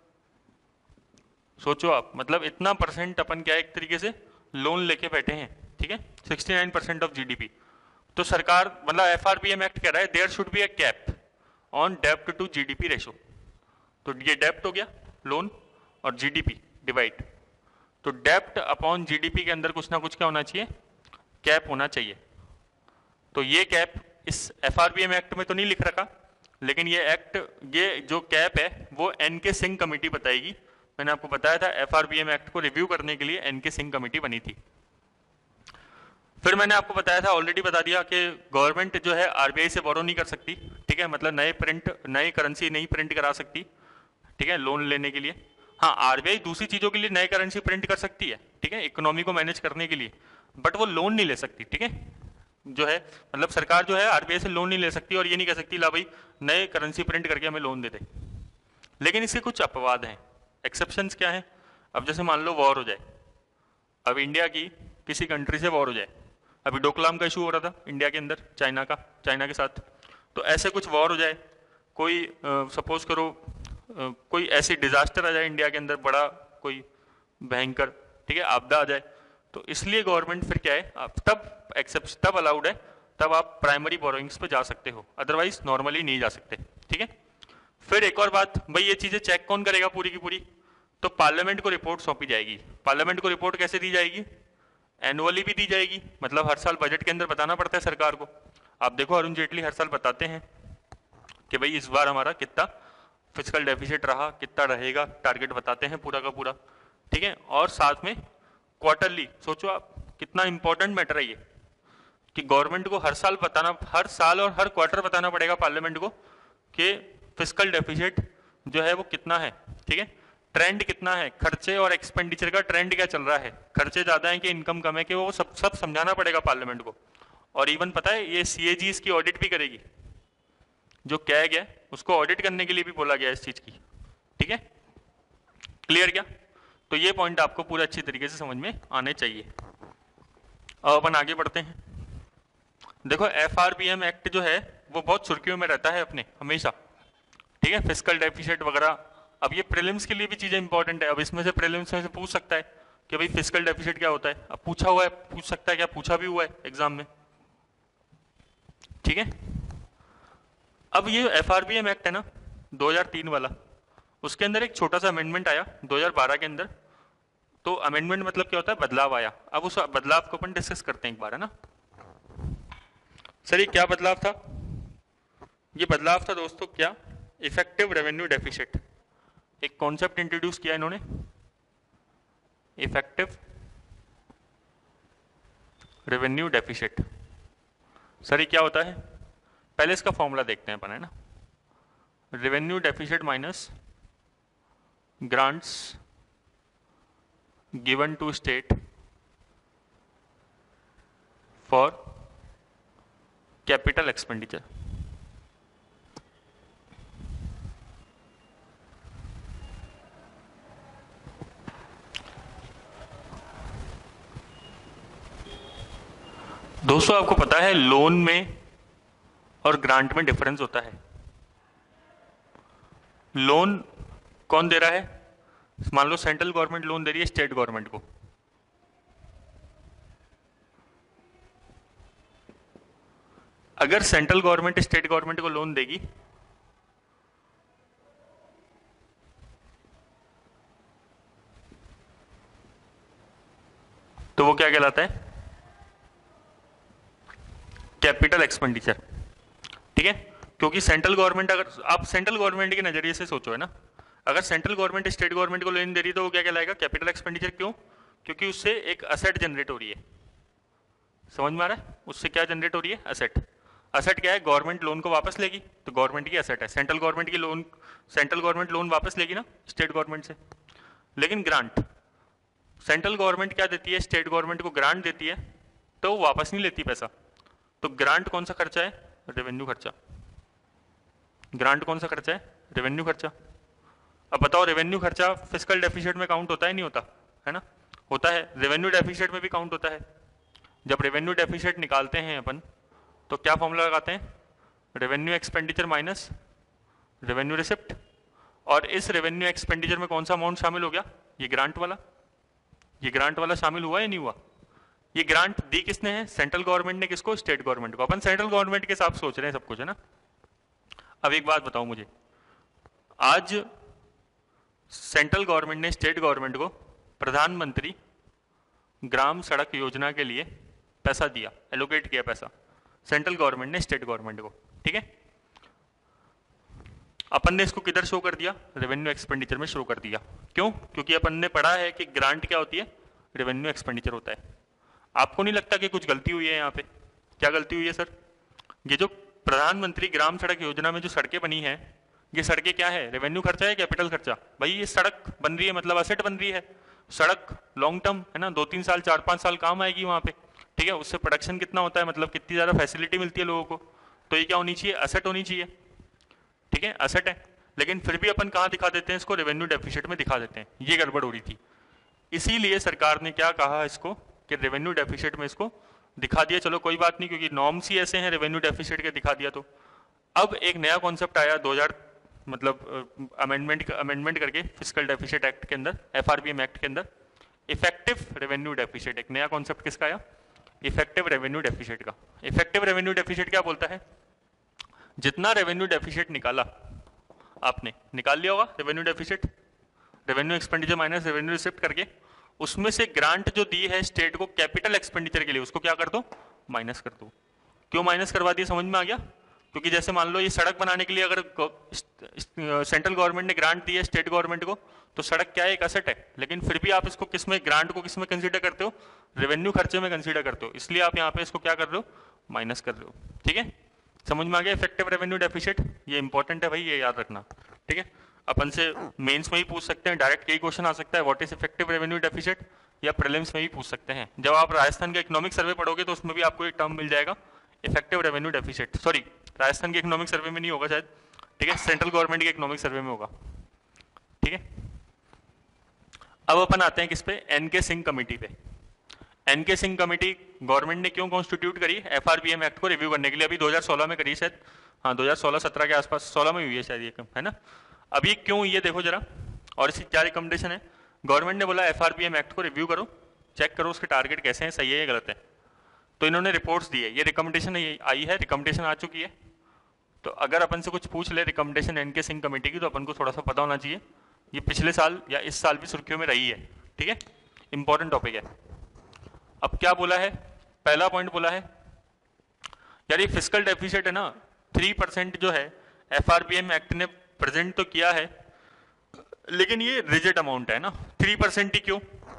सोचो आप, मतलब इतना परसेंट अपन क्या है एक तरीके से लोन लेके बैठे हैं, ठीक है, 69% ऑफ जीडीपी। तो सरकार मतलब एफआरबीएम एक्ट कह रहा है there should be a cap on डेप्ट टू जीडीपी रेशो। तो ये डेप्ट हो गया लोन और जीडीपी डिवाइड, तो डेप्ट अपॉन जीडीपी के अंदर कुछ ना कुछ क्या होना चाहिए? कैप होना चाहिए। तो ये कैप इस एफआरबीएम एक्ट में तो नहीं लिख रखा, लेकिन ये एक्ट, ये जो कैप है वो एनके सिंह कमेटी बताएगी। मैंने आपको बताया था एफआरबीएम एक्ट को रिव्यू करने के लिए एनके सिंह कमेटी बनी थी। फिर मैंने आपको बताया था, ऑलरेडी बता दिया कि गवर्नमेंट जो है आरबीआई से बोरो नहीं कर सकती, ठीक है, मतलब नए करेंसी नहीं प्रिंट करा सकती, ठीक है, लोन लेने के लिए। हाँ, आरबीआई दूसरी चीजों के लिए नए करेंसी प्रिंट कर सकती है, ठीक है, इकोनॉमी को मैनेज करने के लिए, बट वो लोन नहीं ले सकती, ठीक है, जो है मतलब सरकार जो है आरबीआई से लोन नहीं ले सकती और ये नहीं कह सकती ला भाई नए करेंसी प्रिंट करके हमें लोन दे दे। लेकिन इसके कुछ अपवाद हैं, एक्सेप्शंस क्या है? अब जैसे मान लो वॉर हो जाए, अब इंडिया की किसी कंट्री से वॉर हो जाए, अभी डोकलाम का इशू हो रहा था इंडिया के अंदर चाइना के साथ, तो ऐसे कुछ वॉर हो जाए, कोई सपोज करो कोई ऐसी डिजास्टर आ जाए इंडिया के अंदर, बड़ा कोई भयंकर, ठीक है, आपदा आ जाए, तो इसलिए गवर्नमेंट फिर क्या है, आप तब एक्सेप्ट तब अलाउड है, तब आप प्राइमरी बोरोइंग्स पे जा सकते हो, अदरवाइज नॉर्मली नहीं जा सकते, ठीक है। फिर एक और बात, भाई ये चीजें चेक कौन करेगा पूरी की पूरी? तो पार्लियामेंट को रिपोर्ट सौंपी जाएगी। पार्लियामेंट को रिपोर्ट कैसे दी जाएगी? एनुअली भी दी जाएगी, मतलब हर साल बजट के अंदर बताना पड़ता है सरकार को। आप देखो अरुण जेटली हर साल बताते हैं कि भाई इस बार हमारा कितना फिजिकल डेफिसिट रहा, कितना रहेगा, टारगेट बताते हैं पूरा का पूरा, ठीक है। और साथ में क्वार्टरली, सोचो आप कितना इंपॉर्टेंट मैटर है ये, कि गवर्नमेंट को हर साल बताना, हर साल और हर क्वार्टर बताना पड़ेगा पार्लियामेंट को कि फिजिकल डेफिसिट जो है वो कितना है, ठीक है, ट्रेंड कितना है, खर्चे और एक्सपेंडिचर का ट्रेंड क्या चल रहा है, खर्चे ज्यादा है कि इनकम कम है, कि वो सब समझाना पड़ेगा पार्लियामेंट को। और इवन पता है ये सीएजी इसकी ऑडिट भी करेगी, जो कहा गया उसको ऑडिट करने के लिए भी बोला गया इस चीज की, ठीक है, क्लियर क्या? तो ये पॉइंट आपको पूरा अच्छी तरीके से समझ में आने चाहिए। अब अपन आगे बढ़ते हैं। देखो एफआरबीएम एक्ट जो है वो बहुत सुर्खियों में रहता है अपने हमेशा, ठीक है, फिजिकल डेफिसिट वगैरह। अब ये प्रीलिम्स के लिए भी चीजें इंपॉर्टेंट है, अब इसमें से प्रीलिम्स में से पूछ सकता है कि भाई फिजिकल डेफिसिट क्या होता है, अब पूछा हुआ है, पूछ सकता है, क्या पूछा भी हुआ है एग्जाम में, ठीक है। अब ये एफआरबीएम एक्ट है ना 2003 वाला, उसके अंदर एक छोटा सा अमेंडमेंट आया 2012 के अंदर। तो अमेंडमेंट मतलब क्या होता है? बदलाव आया। अब उस बदलाव को अपन डिस्कस करते हैं एक बार, है ना। सर ये क्या बदलाव था? ये बदलाव था दोस्तों क्या? इफेक्टिव रेवेन्यू डेफिसिट, एक कॉन्सेप्ट इंट्रोड्यूस किया इन्होंने, इफेक्टिव रेवेन्यू डेफिसिट। सर ये क्या होता है? पहले इसका फॉर्मूला देखते हैं अपन, है ना। Revenue deficit minus grants given to state for capital expenditure. दोस्तों आपको पता है लोन में और ग्रांट में डिफरेंस होता है। लोन कौन दे रहा है? मान लो सेंट्रल गवर्नमेंट लोन दे रही है स्टेट गवर्नमेंट को, अगर सेंट्रल गवर्नमेंट स्टेट गवर्नमेंट को लोन देगी तो वो क्या कहलाता है? कैपिटल एक्सपेंडिचर, ठीक है। क्योंकि सेंट्रल गवर्नमेंट, अगर आप सेंट्रल गवर्नमेंट के नजरिए से सोचो, है ना, अगर सेंट्रल गवर्नमेंट स्टेट गवर्नमेंट को लोन दे रही है तो वो क्या कहलाएगा? Capital expenditure. क्यों? क्योंकि उससे एक असेट जनरेट हो रही है। समझ में आ रहा है? उससे क्या जनरेट हो रही है? असेट। असेट क्या है? गवर्नमेंट लोन को वापस लेगी तो गवर्नमेंट की असेट है। सेंट्रल गवर्नमेंट लोन वापस लेगी ना स्टेट गवर्नमेंट से। लेकिन ग्रांट, सेंट्रल गवर्नमेंट क्या देती है? स्टेट गवर्नमेंट को ग्रांट देती है, तो वो वापस नहीं लेती पैसा। तो ग्रांट कौन सा खर्चा है? रेवेन्यू खर्चा, ग्रांट कौन सा खर्चा है? रेवेन्यू खर्चा। अब बताओ रेवेन्यू खर्चा फिस्कल डेफिसिट में काउंट होता है नहीं होता? है ना, होता है। रेवेन्यू डेफिसिट में भी काउंट होता है। जब रेवेन्यू डेफिसिट निकालते हैं अपन तो क्या फॉर्मूला लगाते हैं? Revenue expenditure minus revenue receipt. और इस रेवेन्यू एक्सपेंडिचर में कौन सा अमाउंट शामिल हो गया? ये ग्रांट वाला। ये ग्रांट वाला शामिल हुआ या नहीं हुआ? ये ग्रांट दी किसने है? सेंट्रल गवर्नमेंट ने। किसको? स्टेट गवर्नमेंट को। अपन सेंट्रल गवर्नमेंट के हिसाब सोच रहे हैं सब कुछ, है ना। अब एक बात बताओ मुझे, आज सेंट्रल गवर्नमेंट ने स्टेट गवर्नमेंट को प्रधानमंत्री ग्राम सड़क योजना के लिए पैसा दिया, एलोकेट किया पैसा सेंट्रल गवर्नमेंट ने स्टेट गवर्नमेंट को, ठीक है। अपन ने इसको किधर शो कर दिया? रेवेन्यू एक्सपेंडिचर में शो कर दिया। क्यों? क्योंकि अपन ने पढ़ा है कि ग्रांट क्या होती है? रेवेन्यू एक्सपेंडिचर होता है। आपको नहीं लगता कि कुछ गलती हुई है यहाँ पे? क्या गलती हुई है सर? ये जो प्रधानमंत्री ग्राम सड़क योजना में जो सड़कें बनी है, ये सड़कें क्या है? रेवेन्यू खर्चा है, कैपिटल खर्चा? भाई ये सड़क बन रही है मतलब असेट बन रही है। सड़क लॉन्ग टर्म है ना, 2-3 साल 4-5 साल काम आएगी वहां पे, ठीक है। उससे प्रोडक्शन कितना होता है, मतलब कितनी ज्यादा फैसिलिटी मिलती है लोगों को। तो ये क्या होनी चाहिए? असेट होनी चाहिए, ठीक है, असेट है। लेकिन फिर भी अपन कहाँ दिखा देते हैं इसको? रेवेन्यू डेफिसिट में दिखा देते हैं। ये गड़बड़ हो रही थी। इसीलिए सरकार ने क्या कहा इसको कि रेवेन्यू डेफिसिट में इसको दिखा दिया। चलो कोई बात नहीं, क्योंकि नॉर्म्स ही ऐसे हैं, रेवेन्यू डेफिसिट के दिखा दिया। तो अब एक नया कॉन्सेप्ट आया 2000 मतलब अमेंडमेंट करके फिस्कल डेफिसिट एक्ट के अंदर, एफआरबीएम एक्ट के अंदर, इफेक्टिव रेवेन्यू डेफिसिट। एक नया कॉन्सेप्ट किसका आया? इफेक्टिव रेवेन्यू डेफिसिट का। इफेक्टिव रेवेन्यू डेफिसिट क्या बोलता है? जितना रेवेन्यू डेफिसिट निकाला आपने, निकाल लिया होगा revenue deficit, revenue expenditure minus revenue receipt करके, उसमें से ग्रांट जो दी है स्टेट को कैपिटल एक्सपेंडिचर के लिए, उसको क्या कर दो? माइनस कर दो। क्यों माइनस करवा दिया? समझ में आ गया? क्योंकि जैसे मान लो ये सड़क बनाने के लिए अगर सेंट्रल गवर्नमेंट ने ग्रांट दी है स्टेट गवर्नमेंट को, तो सड़क क्या है? एक असेट है। लेकिन फिर भी आप इसको किसमें, ग्रांट को किसमें कंसीडर करते हो? रेवेन्यू खर्चे में कंसीडर करते हो। इसलिए आप यहाँ पे इसको क्या कर रहे हो? माइनस कर रहे हो, ठीक है। समझ में आ गया इफेक्टिव रेवेन्यू डेफिसिट? ये इंपॉर्टेंट है भाई, ये याद रखना, ठीक है। अपन से मेंस में ही पूछ सकते हैं, डायरेक्ट यही क्वेश्चन आ सकता है, what is effective revenue deficit, या प्रीलिम्स में भी पूछ सकते हैं। जब आप राजस्थान का इकोनॉमिक सर्वे पढ़ोगे तो उसमें भी आपको एक टर्म मिल जाएगा, effective revenue deficit. Sorry, Rajasthan के इकोनॉमिक सर्वे में नहीं होगा शायद, ठीक है, सेंट्रल गवर्नमेंट के इकोनॉमिक सर्वे में होगा, ठीक है। अब अपन आते हैं किस पे? एनके सिंह कमेटी पे। एनके सिंह कमेटी गवर्नमेंट ने क्यों कॉन्स्टिट्यूट करी? एफआरबीएम एक्ट को रिव्यू करने के लिए। अभी 2016 में करी शायद, हाँ 2016-17 के आसपास, 16 में हुई है शायद ये, है ना। अभी क्यों हुई है देखो जरा, और इसकी क्या रिकमेंडेशन है। गवर्नमेंट ने बोला एफआरबीएम एक्ट को रिव्यू करो, चेक करो उसके टारगेट कैसे हैं, सही है या गलत है। तो इन्होंने रिपोर्ट्स दी है, ये रिकमेंडेशन आई है, रिकमेंडेशन आ चुकी है। तो अगर अपन से कुछ पूछ ले रिकमेंडेशन एनके सिंह कमेटी की, तो अपन को थोड़ा सा पता होना चाहिए। ये पिछले साल या इस साल भी सुर्खियों में रही है, ठीक है, इंपॉर्टेंट टॉपिक है। अब क्या बोला है? पहला पॉइंट बोला है यार ये फिस्कल डेफिसिट है ना, 3% जो है एफआरबीएम एक्ट ने प्रेजेंट तो किया है, लेकिन ये रिजिड अमाउंट है ना। 3% ही क्यों?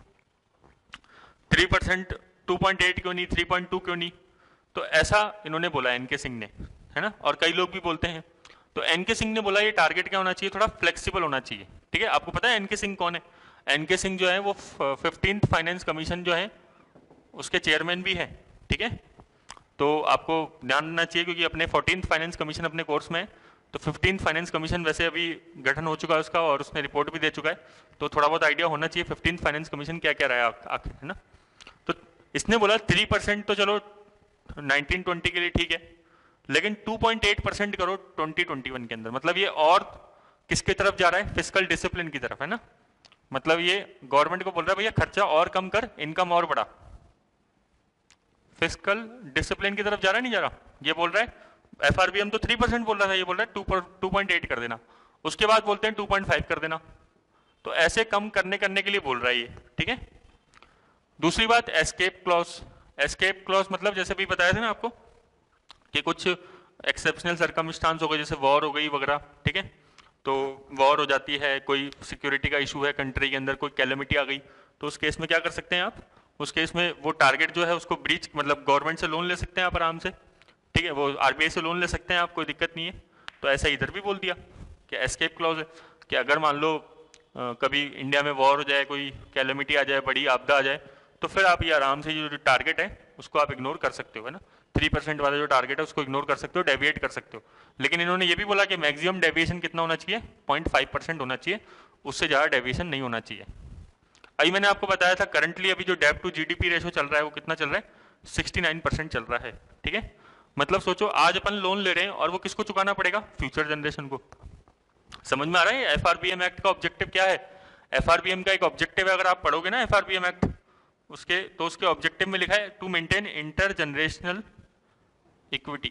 3%, 2.8 क्यों नहीं, 3.2 क्यों नहीं? तो ऐसा इन्होंने बोला एनके सिंह ने, है ना, और कई लोग भी बोलते हैं। तो एनके सिंह ने बोला ये टारगेट क्या होना चाहिए? थोड़ा फ्लेक्सिबल होना चाहिए, ठीक है। आपको पता है एनके सिंह कौन है? एनके सिंह जो है वो 15th फाइनेंस कमीशन जो है उसके चेयरमैन भी है, ठीक है। तो आपको ध्यान रखना चाहिए, क्योंकि अपने 14th फाइनेंस कमीशन अपने कोर्स में है, तो 15th फाइनेंस कमीशन वैसे अभी गठन हो चुका है उसका, और उसने रिपोर्ट भी दे चुका है। तो थोड़ा बहुत आइडिया होना चाहिए 15th फाइनेंस कमीशन क्या क्या रहा है आखिर, है ना। तो इसने बोला 3% तो चलो 1920 के लिए ठीक है, लेकिन 2.8% करो 2021 के अंदर। मतलब ये और किसकी तरफ जा रहा है? फिस्कल डिसिप्लिन की तरफ, है ना। मतलब ये गवर्नमेंट को बोल रहा है भैया खर्चा और कम कर, इनकम और बढ़ा। फिस्कल डिसिप्लिन की तरफ जा रहा है, नहीं जा रहा? ये बोल रहा है, एफआरबीएम तो 3% बोल रहा था, ये बोल रहा है 2.8 कर देना, उसके बाद बोलते हैं 2.5 कर देना। तो ऐसे कम करने के लिए बोल रहा है ये, ठीक है। दूसरी बात, एस्केप क्लॉज। एस्केप क्लॉज मतलब जैसे भी बताया था ना आपको कि कुछ एक्सेप्शनल सर्कमस्टांस हो गए, जैसे वॉर हो गई वगैरह, ठीक है। तो वॉर हो जाती है, कोई सिक्योरिटी का इशू है कंट्री के अंदर, कोई कैलेमिटी आ गई, तो उस केस में क्या कर सकते हैं आप? उस केस में वो टारगेट जो है उसको ब्रीच, मतलब गवर्नमेंट से लोन ले सकते हैं आप आराम से, ठीक है, वो आरबीआई से लोन ले सकते हैं आप, कोई दिक्कत नहीं है। तो ऐसा इधर भी बोल दिया कि एस्केप क्लॉज है कि अगर मान लो कभी इंडिया में वॉर हो जाए, कोई कैलेमिटी आ जाए, बड़ी आपदा आ जाए, तो फिर आप ये आराम से जो टारगेट है उसको आप इग्नोर कर सकते हो, है ना। 3% वाला जो टारगेट है उसको इग्नोर कर सकते हो, डेविएट कर सकते हो। लेकिन इन्होंने ये भी बोला कि मैक्सिमम डेविएशन कितना होना चाहिए, 0.5% होना चाहिए, उससे ज़्यादा डेविएशन नहीं होना चाहिए। अभी मैंने आपको बताया था करंटली अभी जो डेब्ट टू जीडीपी रेशो चल रहा है वो कितना चल रहा है, 69% चल रहा है। ठीक है, मतलब सोचो आज अपन लोन ले रहे हैं और वो किसको चुकाना पड़ेगा, फ्यूचर जनरेशन को। समझ में आ रहा है एफआरबीएम एक्ट का ऑब्जेक्टिव क्या है? एफआरबीएम का एक ऑब्जेक्टिव है, अगर आप पढ़ोगे ना एफआरबीएम एक्ट उसके, तो उसके ऑब्जेक्टिव में लिखा है to maintain intergenerational equity.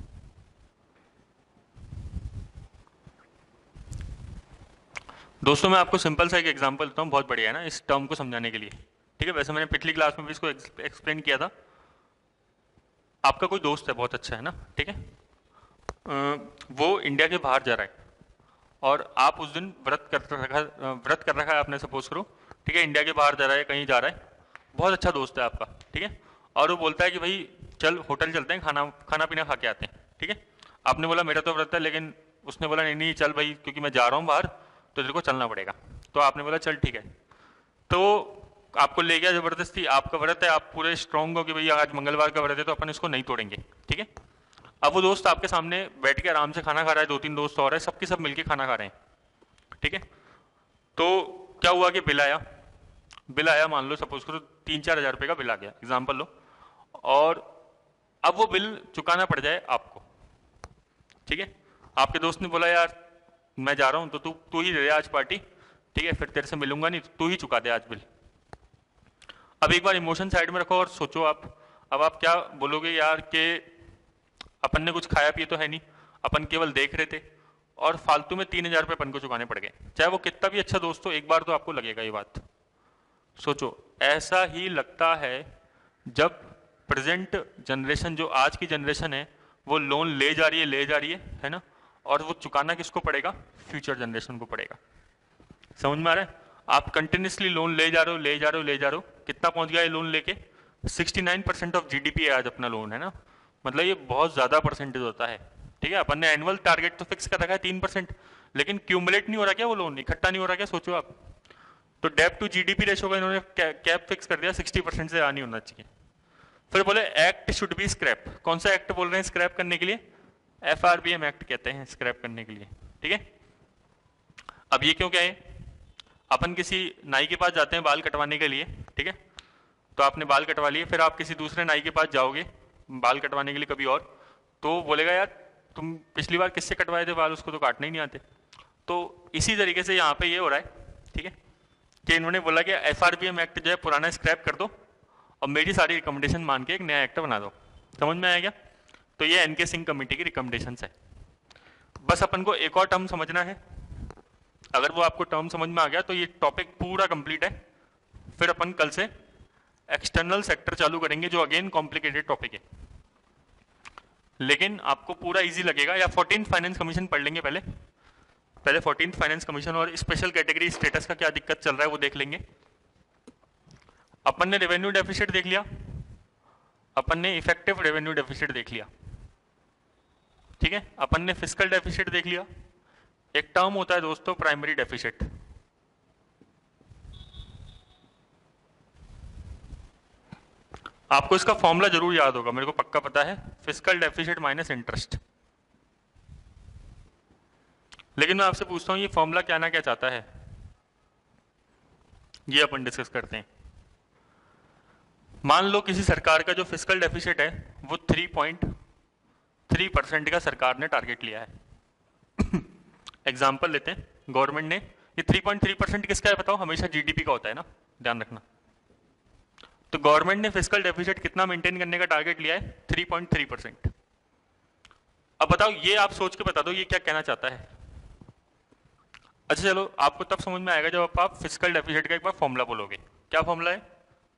दोस्तों मैं आपको सिंपल सा एक एग्जांपल देता हूँ, बहुत बढ़िया है ना इस टर्म को समझाने के लिए। ठीक है, वैसे मैंने पिछली क्लास में भी इसको एक्सप्लेन किया था। आपका कोई दोस्त है बहुत अच्छा है ना, ठीक है, वो इंडिया के बाहर जा रहा है और आप उस दिन व्रत कर रखा है आपने, सपोज करो। ठीक है, इंडिया के बाहर जा रहा है, कहीं जा रहा है, बहुत अच्छा दोस्त है आपका। ठीक है, और वो बोलता है कि भाई चल होटल चलते हैं, खाना पीना खा के आते हैं। ठीक है, आपने बोला मेरा तो व्रत है, लेकिन उसने बोला नहीं नहीं चल भाई, क्योंकि मैं जा रहा हूँ बाहर तो तेरे को चलना पड़ेगा। तो आपने बोला चल ठीक है, तो आपको ले गया जबरदस्ती, आपका व्रत है, आप पूरे स्ट्रांग हो कि भैया आज मंगलवार का व्रत है तो अपन इसको नहीं तोड़ेंगे। ठीक है, अब वो दोस्त आपके सामने बैठ के आराम से खाना खा रहा है, 2-3 दोस्त और है, सबके सब मिलके खाना खा रहे हैं। ठीक है, तो क्या हुआ कि बिल आया, मान लो सपोज करो 3-4 हज़ार रुपये का बिल आ गया, एग्जाम्पल लो, और अब वो बिल चुकाना पड़ जाए आपको। ठीक है, आपके दोस्त ने बोला यार मैं जा रहा हूं तो तू ही दे दे आज पार्टी, ठीक है, फिर तेरे से मिलूंगा नहीं, तू ही चुका दे आज बिल। अब एक बार इमोशन साइड में रखो और सोचो आप, अब आप क्या बोलोगे यार कि अपन ने कुछ खाया पिया तो है नहीं, अपन केवल देख रहे थे और फालतू में 3,000 रुपये अपन को चुकाने पड़ गए। चाहे वो कितना भी अच्छा दोस्त हो, एक बार तो आपको लगेगा ये बात। सोचो ऐसा ही लगता है जब प्रेजेंट जनरेशन, जो आज की जनरेशन है, वो लोन ले जा रही है ना, और वो चुकाना किसको पड़ेगा, फ्यूचर जनरेशन को पड़ेगा। समझ में आ रहा है? आप कंटिन्यूसली लोन ले जा रहे हो, कितना पहुंच गया ये लोन लेके, 69% ऑफ जीडीपी है आज अपना लोन, है ना, मतलब ये बहुत ज्यादा परसेंटेज होता है। ठीक है, अपन ने एनुअल टारगेट तो फिक्स कर रखा है 3%, लेकिन क्यूमुलेट नहीं हो रहा क्या, वो लोन इकट्ठा नहीं हो रहा क्या, सोचो आप। तो डेब्ट टू जीडीपी रेशो का इन्होंने कैप फिक्स कर दिया, 60% से नहीं होना चाहिए। फिर बोले एक्ट शुड बी स्क्रैप। कौन सा एक्ट बोल रहे हैं स्क्रैप करने के लिए, एफआरबीएम एक्ट कहते हैं स्क्रैप करने के लिए। ठीक है, अब ये क्यों क्या है, अपन किसी नाई के पास जाते हैं बाल कटवाने के लिए, ठीक है, तो आपने बाल कटवा लिए, फिर आप किसी दूसरे नाई के पास जाओगे बाल कटवाने के लिए कभी और, तो बोलेगा यार तुम पिछली बार किससे कटवाए थे बाल, उसको तो काटने ही नहीं आते। तो इसी तरीके से यहाँ पे ये हो रहा है, ठीक है, कि इन्होंने बोला कि एफआरबीएम एक्ट जो है पुराना स्क्रैप कर दो और मेरी सारी रिकमेंडेशन मान के एक नया एक्ट बना दो। समझ में आया क्या? तो ये एनके सिंह कमेटी की रिकमेंडेशंस है। बस अपन को एक और टर्म समझना है, अगर वो आपको टर्म समझ में आ गया तो ये टॉपिक पूरा कंप्लीट है। फिर अपन कल से एक्सटर्नल सेक्टर चालू करेंगे जो अगेन कॉम्प्लिकेटेड टॉपिक है, लेकिन आपको पूरा इजी लगेगा। या 14th फाइनेंस कमीशन पढ़ लेंगे पहले 14th फाइनेंस कमीशन और स्पेशल कैटेगरी स्टेटस का क्या दिक्कत चल रहा है वो देख लेंगे। अपन ने रेवेन्यू डेफिसिट देख लिया, अपन ने इफेक्टिव रेवेन्यू डेफिसिट देख लिया, ठीक है, अपन ने फिस्कल डेफिसिट देख लिया। एक टर्म होता है दोस्तों प्राइमरी डेफिसिट, आपको इसका फॉर्मूला जरूर याद होगा, मेरे को पक्का पता है, फिस्कल डेफिसिट माइनस इंटरेस्ट। लेकिन मैं आपसे पूछता हूं ये फॉर्मूला क्या ना क्या चाहता है, ये अपन डिस्कस करते हैं। मान लो किसी सरकार का जो फिस्कल डेफिसिट है वो 3.3% का सरकार ने टारगेट लिया है। एग्जाम्पल लेते हैं, गवर्नमेंट ने, ये 3.3% किसका है बताओ, हमेशा जीडीपी का होता है ना, ध्यान रखना। तो गवर्नमेंट ने फिस्कल डेफिसिट कितना मेंटेन करने का टारगेट लिया है, 3.3%। अब बताओ ये आप सोच के बता दो ये क्या कहना चाहता है। अच्छा चलो, आपको तब समझ में आएगा जब आप फिस्कल डेफिसिट का एक बार फॉर्मूला बोलोगे। क्या फॉर्मूला है,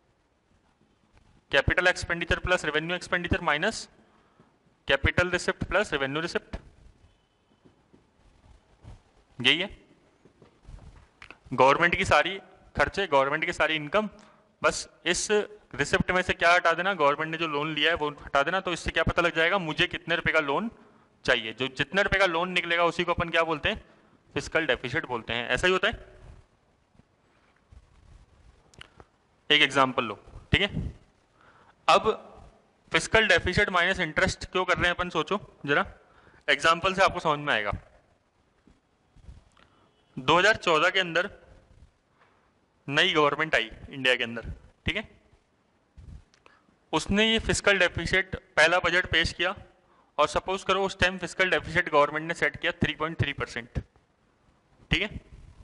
capital expenditure plus revenue expenditure minus capital receipt plus revenue receipt, यही है। गवर्नमेंट की सारी खर्चे, गवर्नमेंट की सारी इनकम, बस इस रिसिप्ट में से क्या हटा देना, गवर्नमेंट ने जो लोन लिया है वो हटा देना। तो इससे क्या पता लग जाएगा मुझे कितने रुपए का लोन चाहिए, जो जितने रुपए का लोन निकलेगा उसी को अपन क्या बोलते हैं, फिस्कल डेफिसिट बोलते हैं। ऐसा ही होता है। एक एग्जांपल लो, ठीक है, अब फिस्कल डेफिसिट माइनस इंटरेस्ट क्यों कर रहे हैं अपन, सोचो जरा, एग्जाम्पल से आपको समझ में आएगा। 2014 के अंदर नई गवर्नमेंट आई इंडिया के अंदर, ठीक है, उसने ये फिस्कल डेफिसिट पहला बजट पेश किया और सपोज करो उस टाइम फिस्कल डेफिसिट गवर्नमेंट ने सेट किया 3.3%, ठीक है।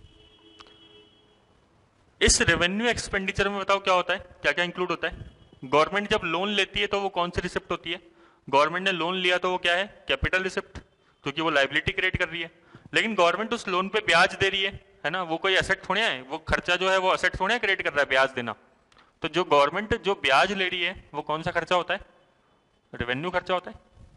इस रेवेन्यू एक्सपेंडिचर में बताओ क्या होता है, क्या क्या इंक्लूड होता है। गवर्नमेंट जब लोन लेती है तो वो कौन सी रिसिप्ट होती है, गवर्नमेंट ने लोन लिया तो वो क्या है, कैपिटल रिसिप्ट, क्योंकि वो लाइबिलिटी क्रिएट कर रही है। लेकिन गवर्नमेंट उस लोन पे ब्याज दे रही है ना, वो कोई एसेट थोड़े है, वो खर्चा जो है वो एसेट थोड़े क्रिएट कर रहा है ब्याज देना। तो जो गवर्नमेंट जो ब्याज ले रही है वो कौन सा खर्चा होता है, रेवेन्यू खर्चा होता है।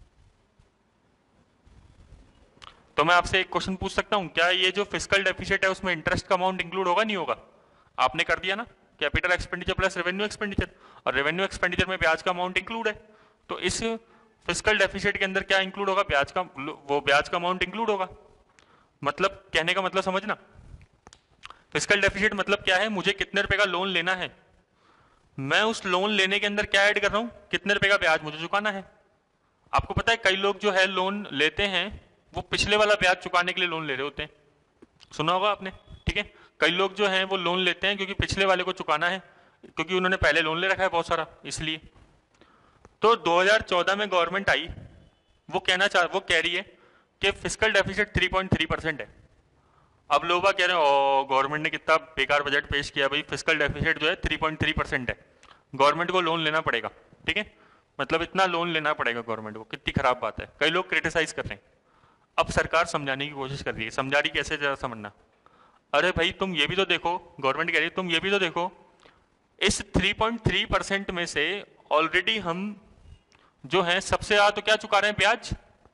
तो मैं आपसे एक क्वेश्चन पूछ सकता हूं, क्या ये जो फिस्कल डेफिसिट है उसमें इंटरेस्ट का अमाउंट इंक्लूड होगा, नहीं होगा। आपने कर दिया ना, capital expenditure plus revenue expenditure, और रेवेन्यू एक्सपेंडिचर में ब्याज का अमाउंट इंक्लूड है। तो इस फिस्कल डेफिसिट के अंदर क्या इंक्लूड होगा, ब्याज का, वो ब्याज का अमाउंट इंक्लूड होगा। मतलब कहने का मतलब समझना, फिस्कल डेफिसिट मतलब क्या है, मुझे कितने रुपए का लोन लेना है, मैं उस लोन लेने के अंदर क्या ऐड कर रहा हूं, कितने रुपए का ब्याज मुझे चुकाना है। आपको पता है कई लोग जो है लोन लेते हैं वो पिछले वाला ब्याज चुकाने के लिए लोन ले रहे होते हैं, सुना होगा आपने, ठीक है। कई लोग जो हैं वो लोन लेते हैं क्योंकि पिछले वाले को चुकाना है, क्योंकि उन्होंने पहले लोन ले रखा है बहुत सारा, इसलिए। तो 2014 में गवर्नमेंट आई, वो कह रही है कि फिस्कल डेफिसिट 3.3% है। अब लोग कह रहे हैं ओ गवर्नमेंट ने कितना बेकार बजट पेश किया भाई, फिस्कल डेफिसिट जो है 3.3% है, गवर्नमेंट को लोन लेना पड़ेगा, ठीक है, मतलब इतना लोन लेना पड़ेगा गवर्नमेंट को, कितनी खराब बात है। कई लोग क्रिटिसाइज कर रहे हैं। अब सरकार समझाने की कोशिश कर रही है, समझा रही कैसे, जरा समझना। अरे भाई तुम ये भी तो देखो, गवर्नमेंट कह रही है तुम ये भी तो देखो, इस 3.3% में से ऑलरेडी हम जो है सबसे ज्यादा तो क्या चुका रहे हैं, ब्याज।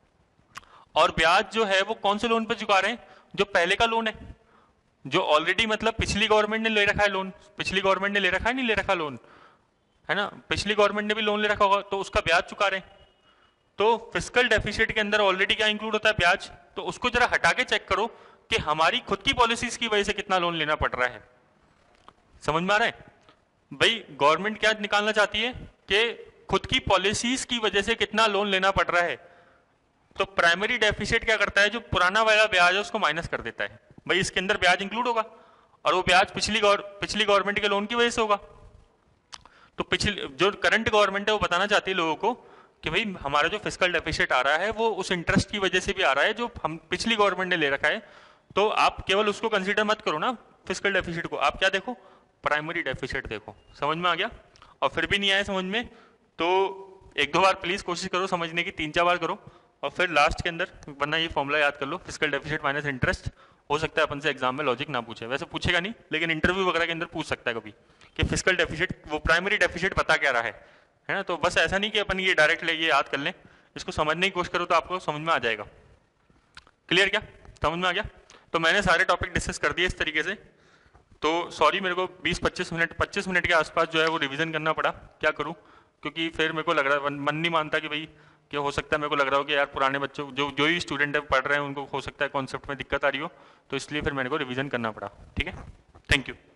और ब्याज जो है वो कौन से लोन पे चुका रहे हैं, जो पहले का लोन है, जो ऑलरेडी मतलब पिछली गवर्नमेंट ने ले रखा है लोन, पिछली गवर्नमेंट ने ले रखा है, नहीं ले रखा लोन, है ना, पिछली गवर्नमेंट ने भी लोन ले रखा होगा तो उसका ब्याज चुका रहे हैं। तो फिस्कल डेफिसिट के अंदर ऑलरेडी क्या इंक्लूड होता है, ब्याज। तो उसको जरा हटा के चेक करो कि हमारी खुद की पॉलिसीज की वजह से कितना लोन लेना पड़ रहा है। समझ में आ रहा है भाई, गवर्नमेंट क्या निकालना चाहती है कि खुद की पॉलिसीज की वजह से कितना लोन लेना पड़ रहा है। तो प्राइमरी डेफिसिट क्या करता है, जो पुराना वाला ब्याज है उसको माइनस कर देता है, भाई इसके अंदर ब्याज इंक्लूड होगा और वो ब्याज पिछली गवर्नमेंट के लोन की वजह से होगा। तो पिछली जो करंट गवर्नमेंट है वो बताना चाहती है लोगों को कि भाई हमारा जो फिस्कल डेफिसिट आ रहा है वो उस इंटरेस्ट की वजह से भी आ रहा है जो हम पिछली गवर्नमेंट ने ले रखा है। तो आप केवल उसको कंसीडर मत करो ना फिस्कल डेफिसिट को, आप क्या देखो, प्राइमरी डेफिसिट देखो। समझ में आ गया। और फिर भी नहीं आया समझ में तो एक दो बार प्लीज कोशिश करो समझने की, 3-4 बार करो और फिर लास्ट के अंदर, वरना ये फॉर्मूला याद कर लो, फिस्कल डेफिसिट माइनस इंटरेस्ट। हो सकता है अपन से एग्जाम में लॉजिक ना पूछे, वैसे पूछेगा नहीं लेकिन इंटरव्यू वगैरह के अंदर पूछ सकता है कभी कि फिस्कल डेफिसिट वो प्राइमरी डेफिसिट बता क्या रहा है ना। तो बस ऐसा नहीं कि अपन ये डायरेक्ट ले ये याद कर लें, इसको समझने की कोशिश करो तो आपको समझ में आ जाएगा। क्लियर क्या, समझ में आ गया। तो मैंने सारे टॉपिक डिस्कस कर दिए इस तरीके से। तो सॉरी मेरे को 25 मिनट के आसपास जो है वो रिवीजन करना पड़ा, क्या करूं, क्योंकि फिर मेरे को लग रहा है मन नहीं मानता कि भाई कि हो सकता है, मेरे को लग रहा हो कि यार पुराने बच्चों जो ही स्टूडेंट है पढ़ रहे हैं उनको हो सकता है कॉन्सेप्ट में दिक्कत आ रही हो, तो इसलिए फिर मेरे को रिवीजन करना पड़ा। ठीक है, थैंक यू।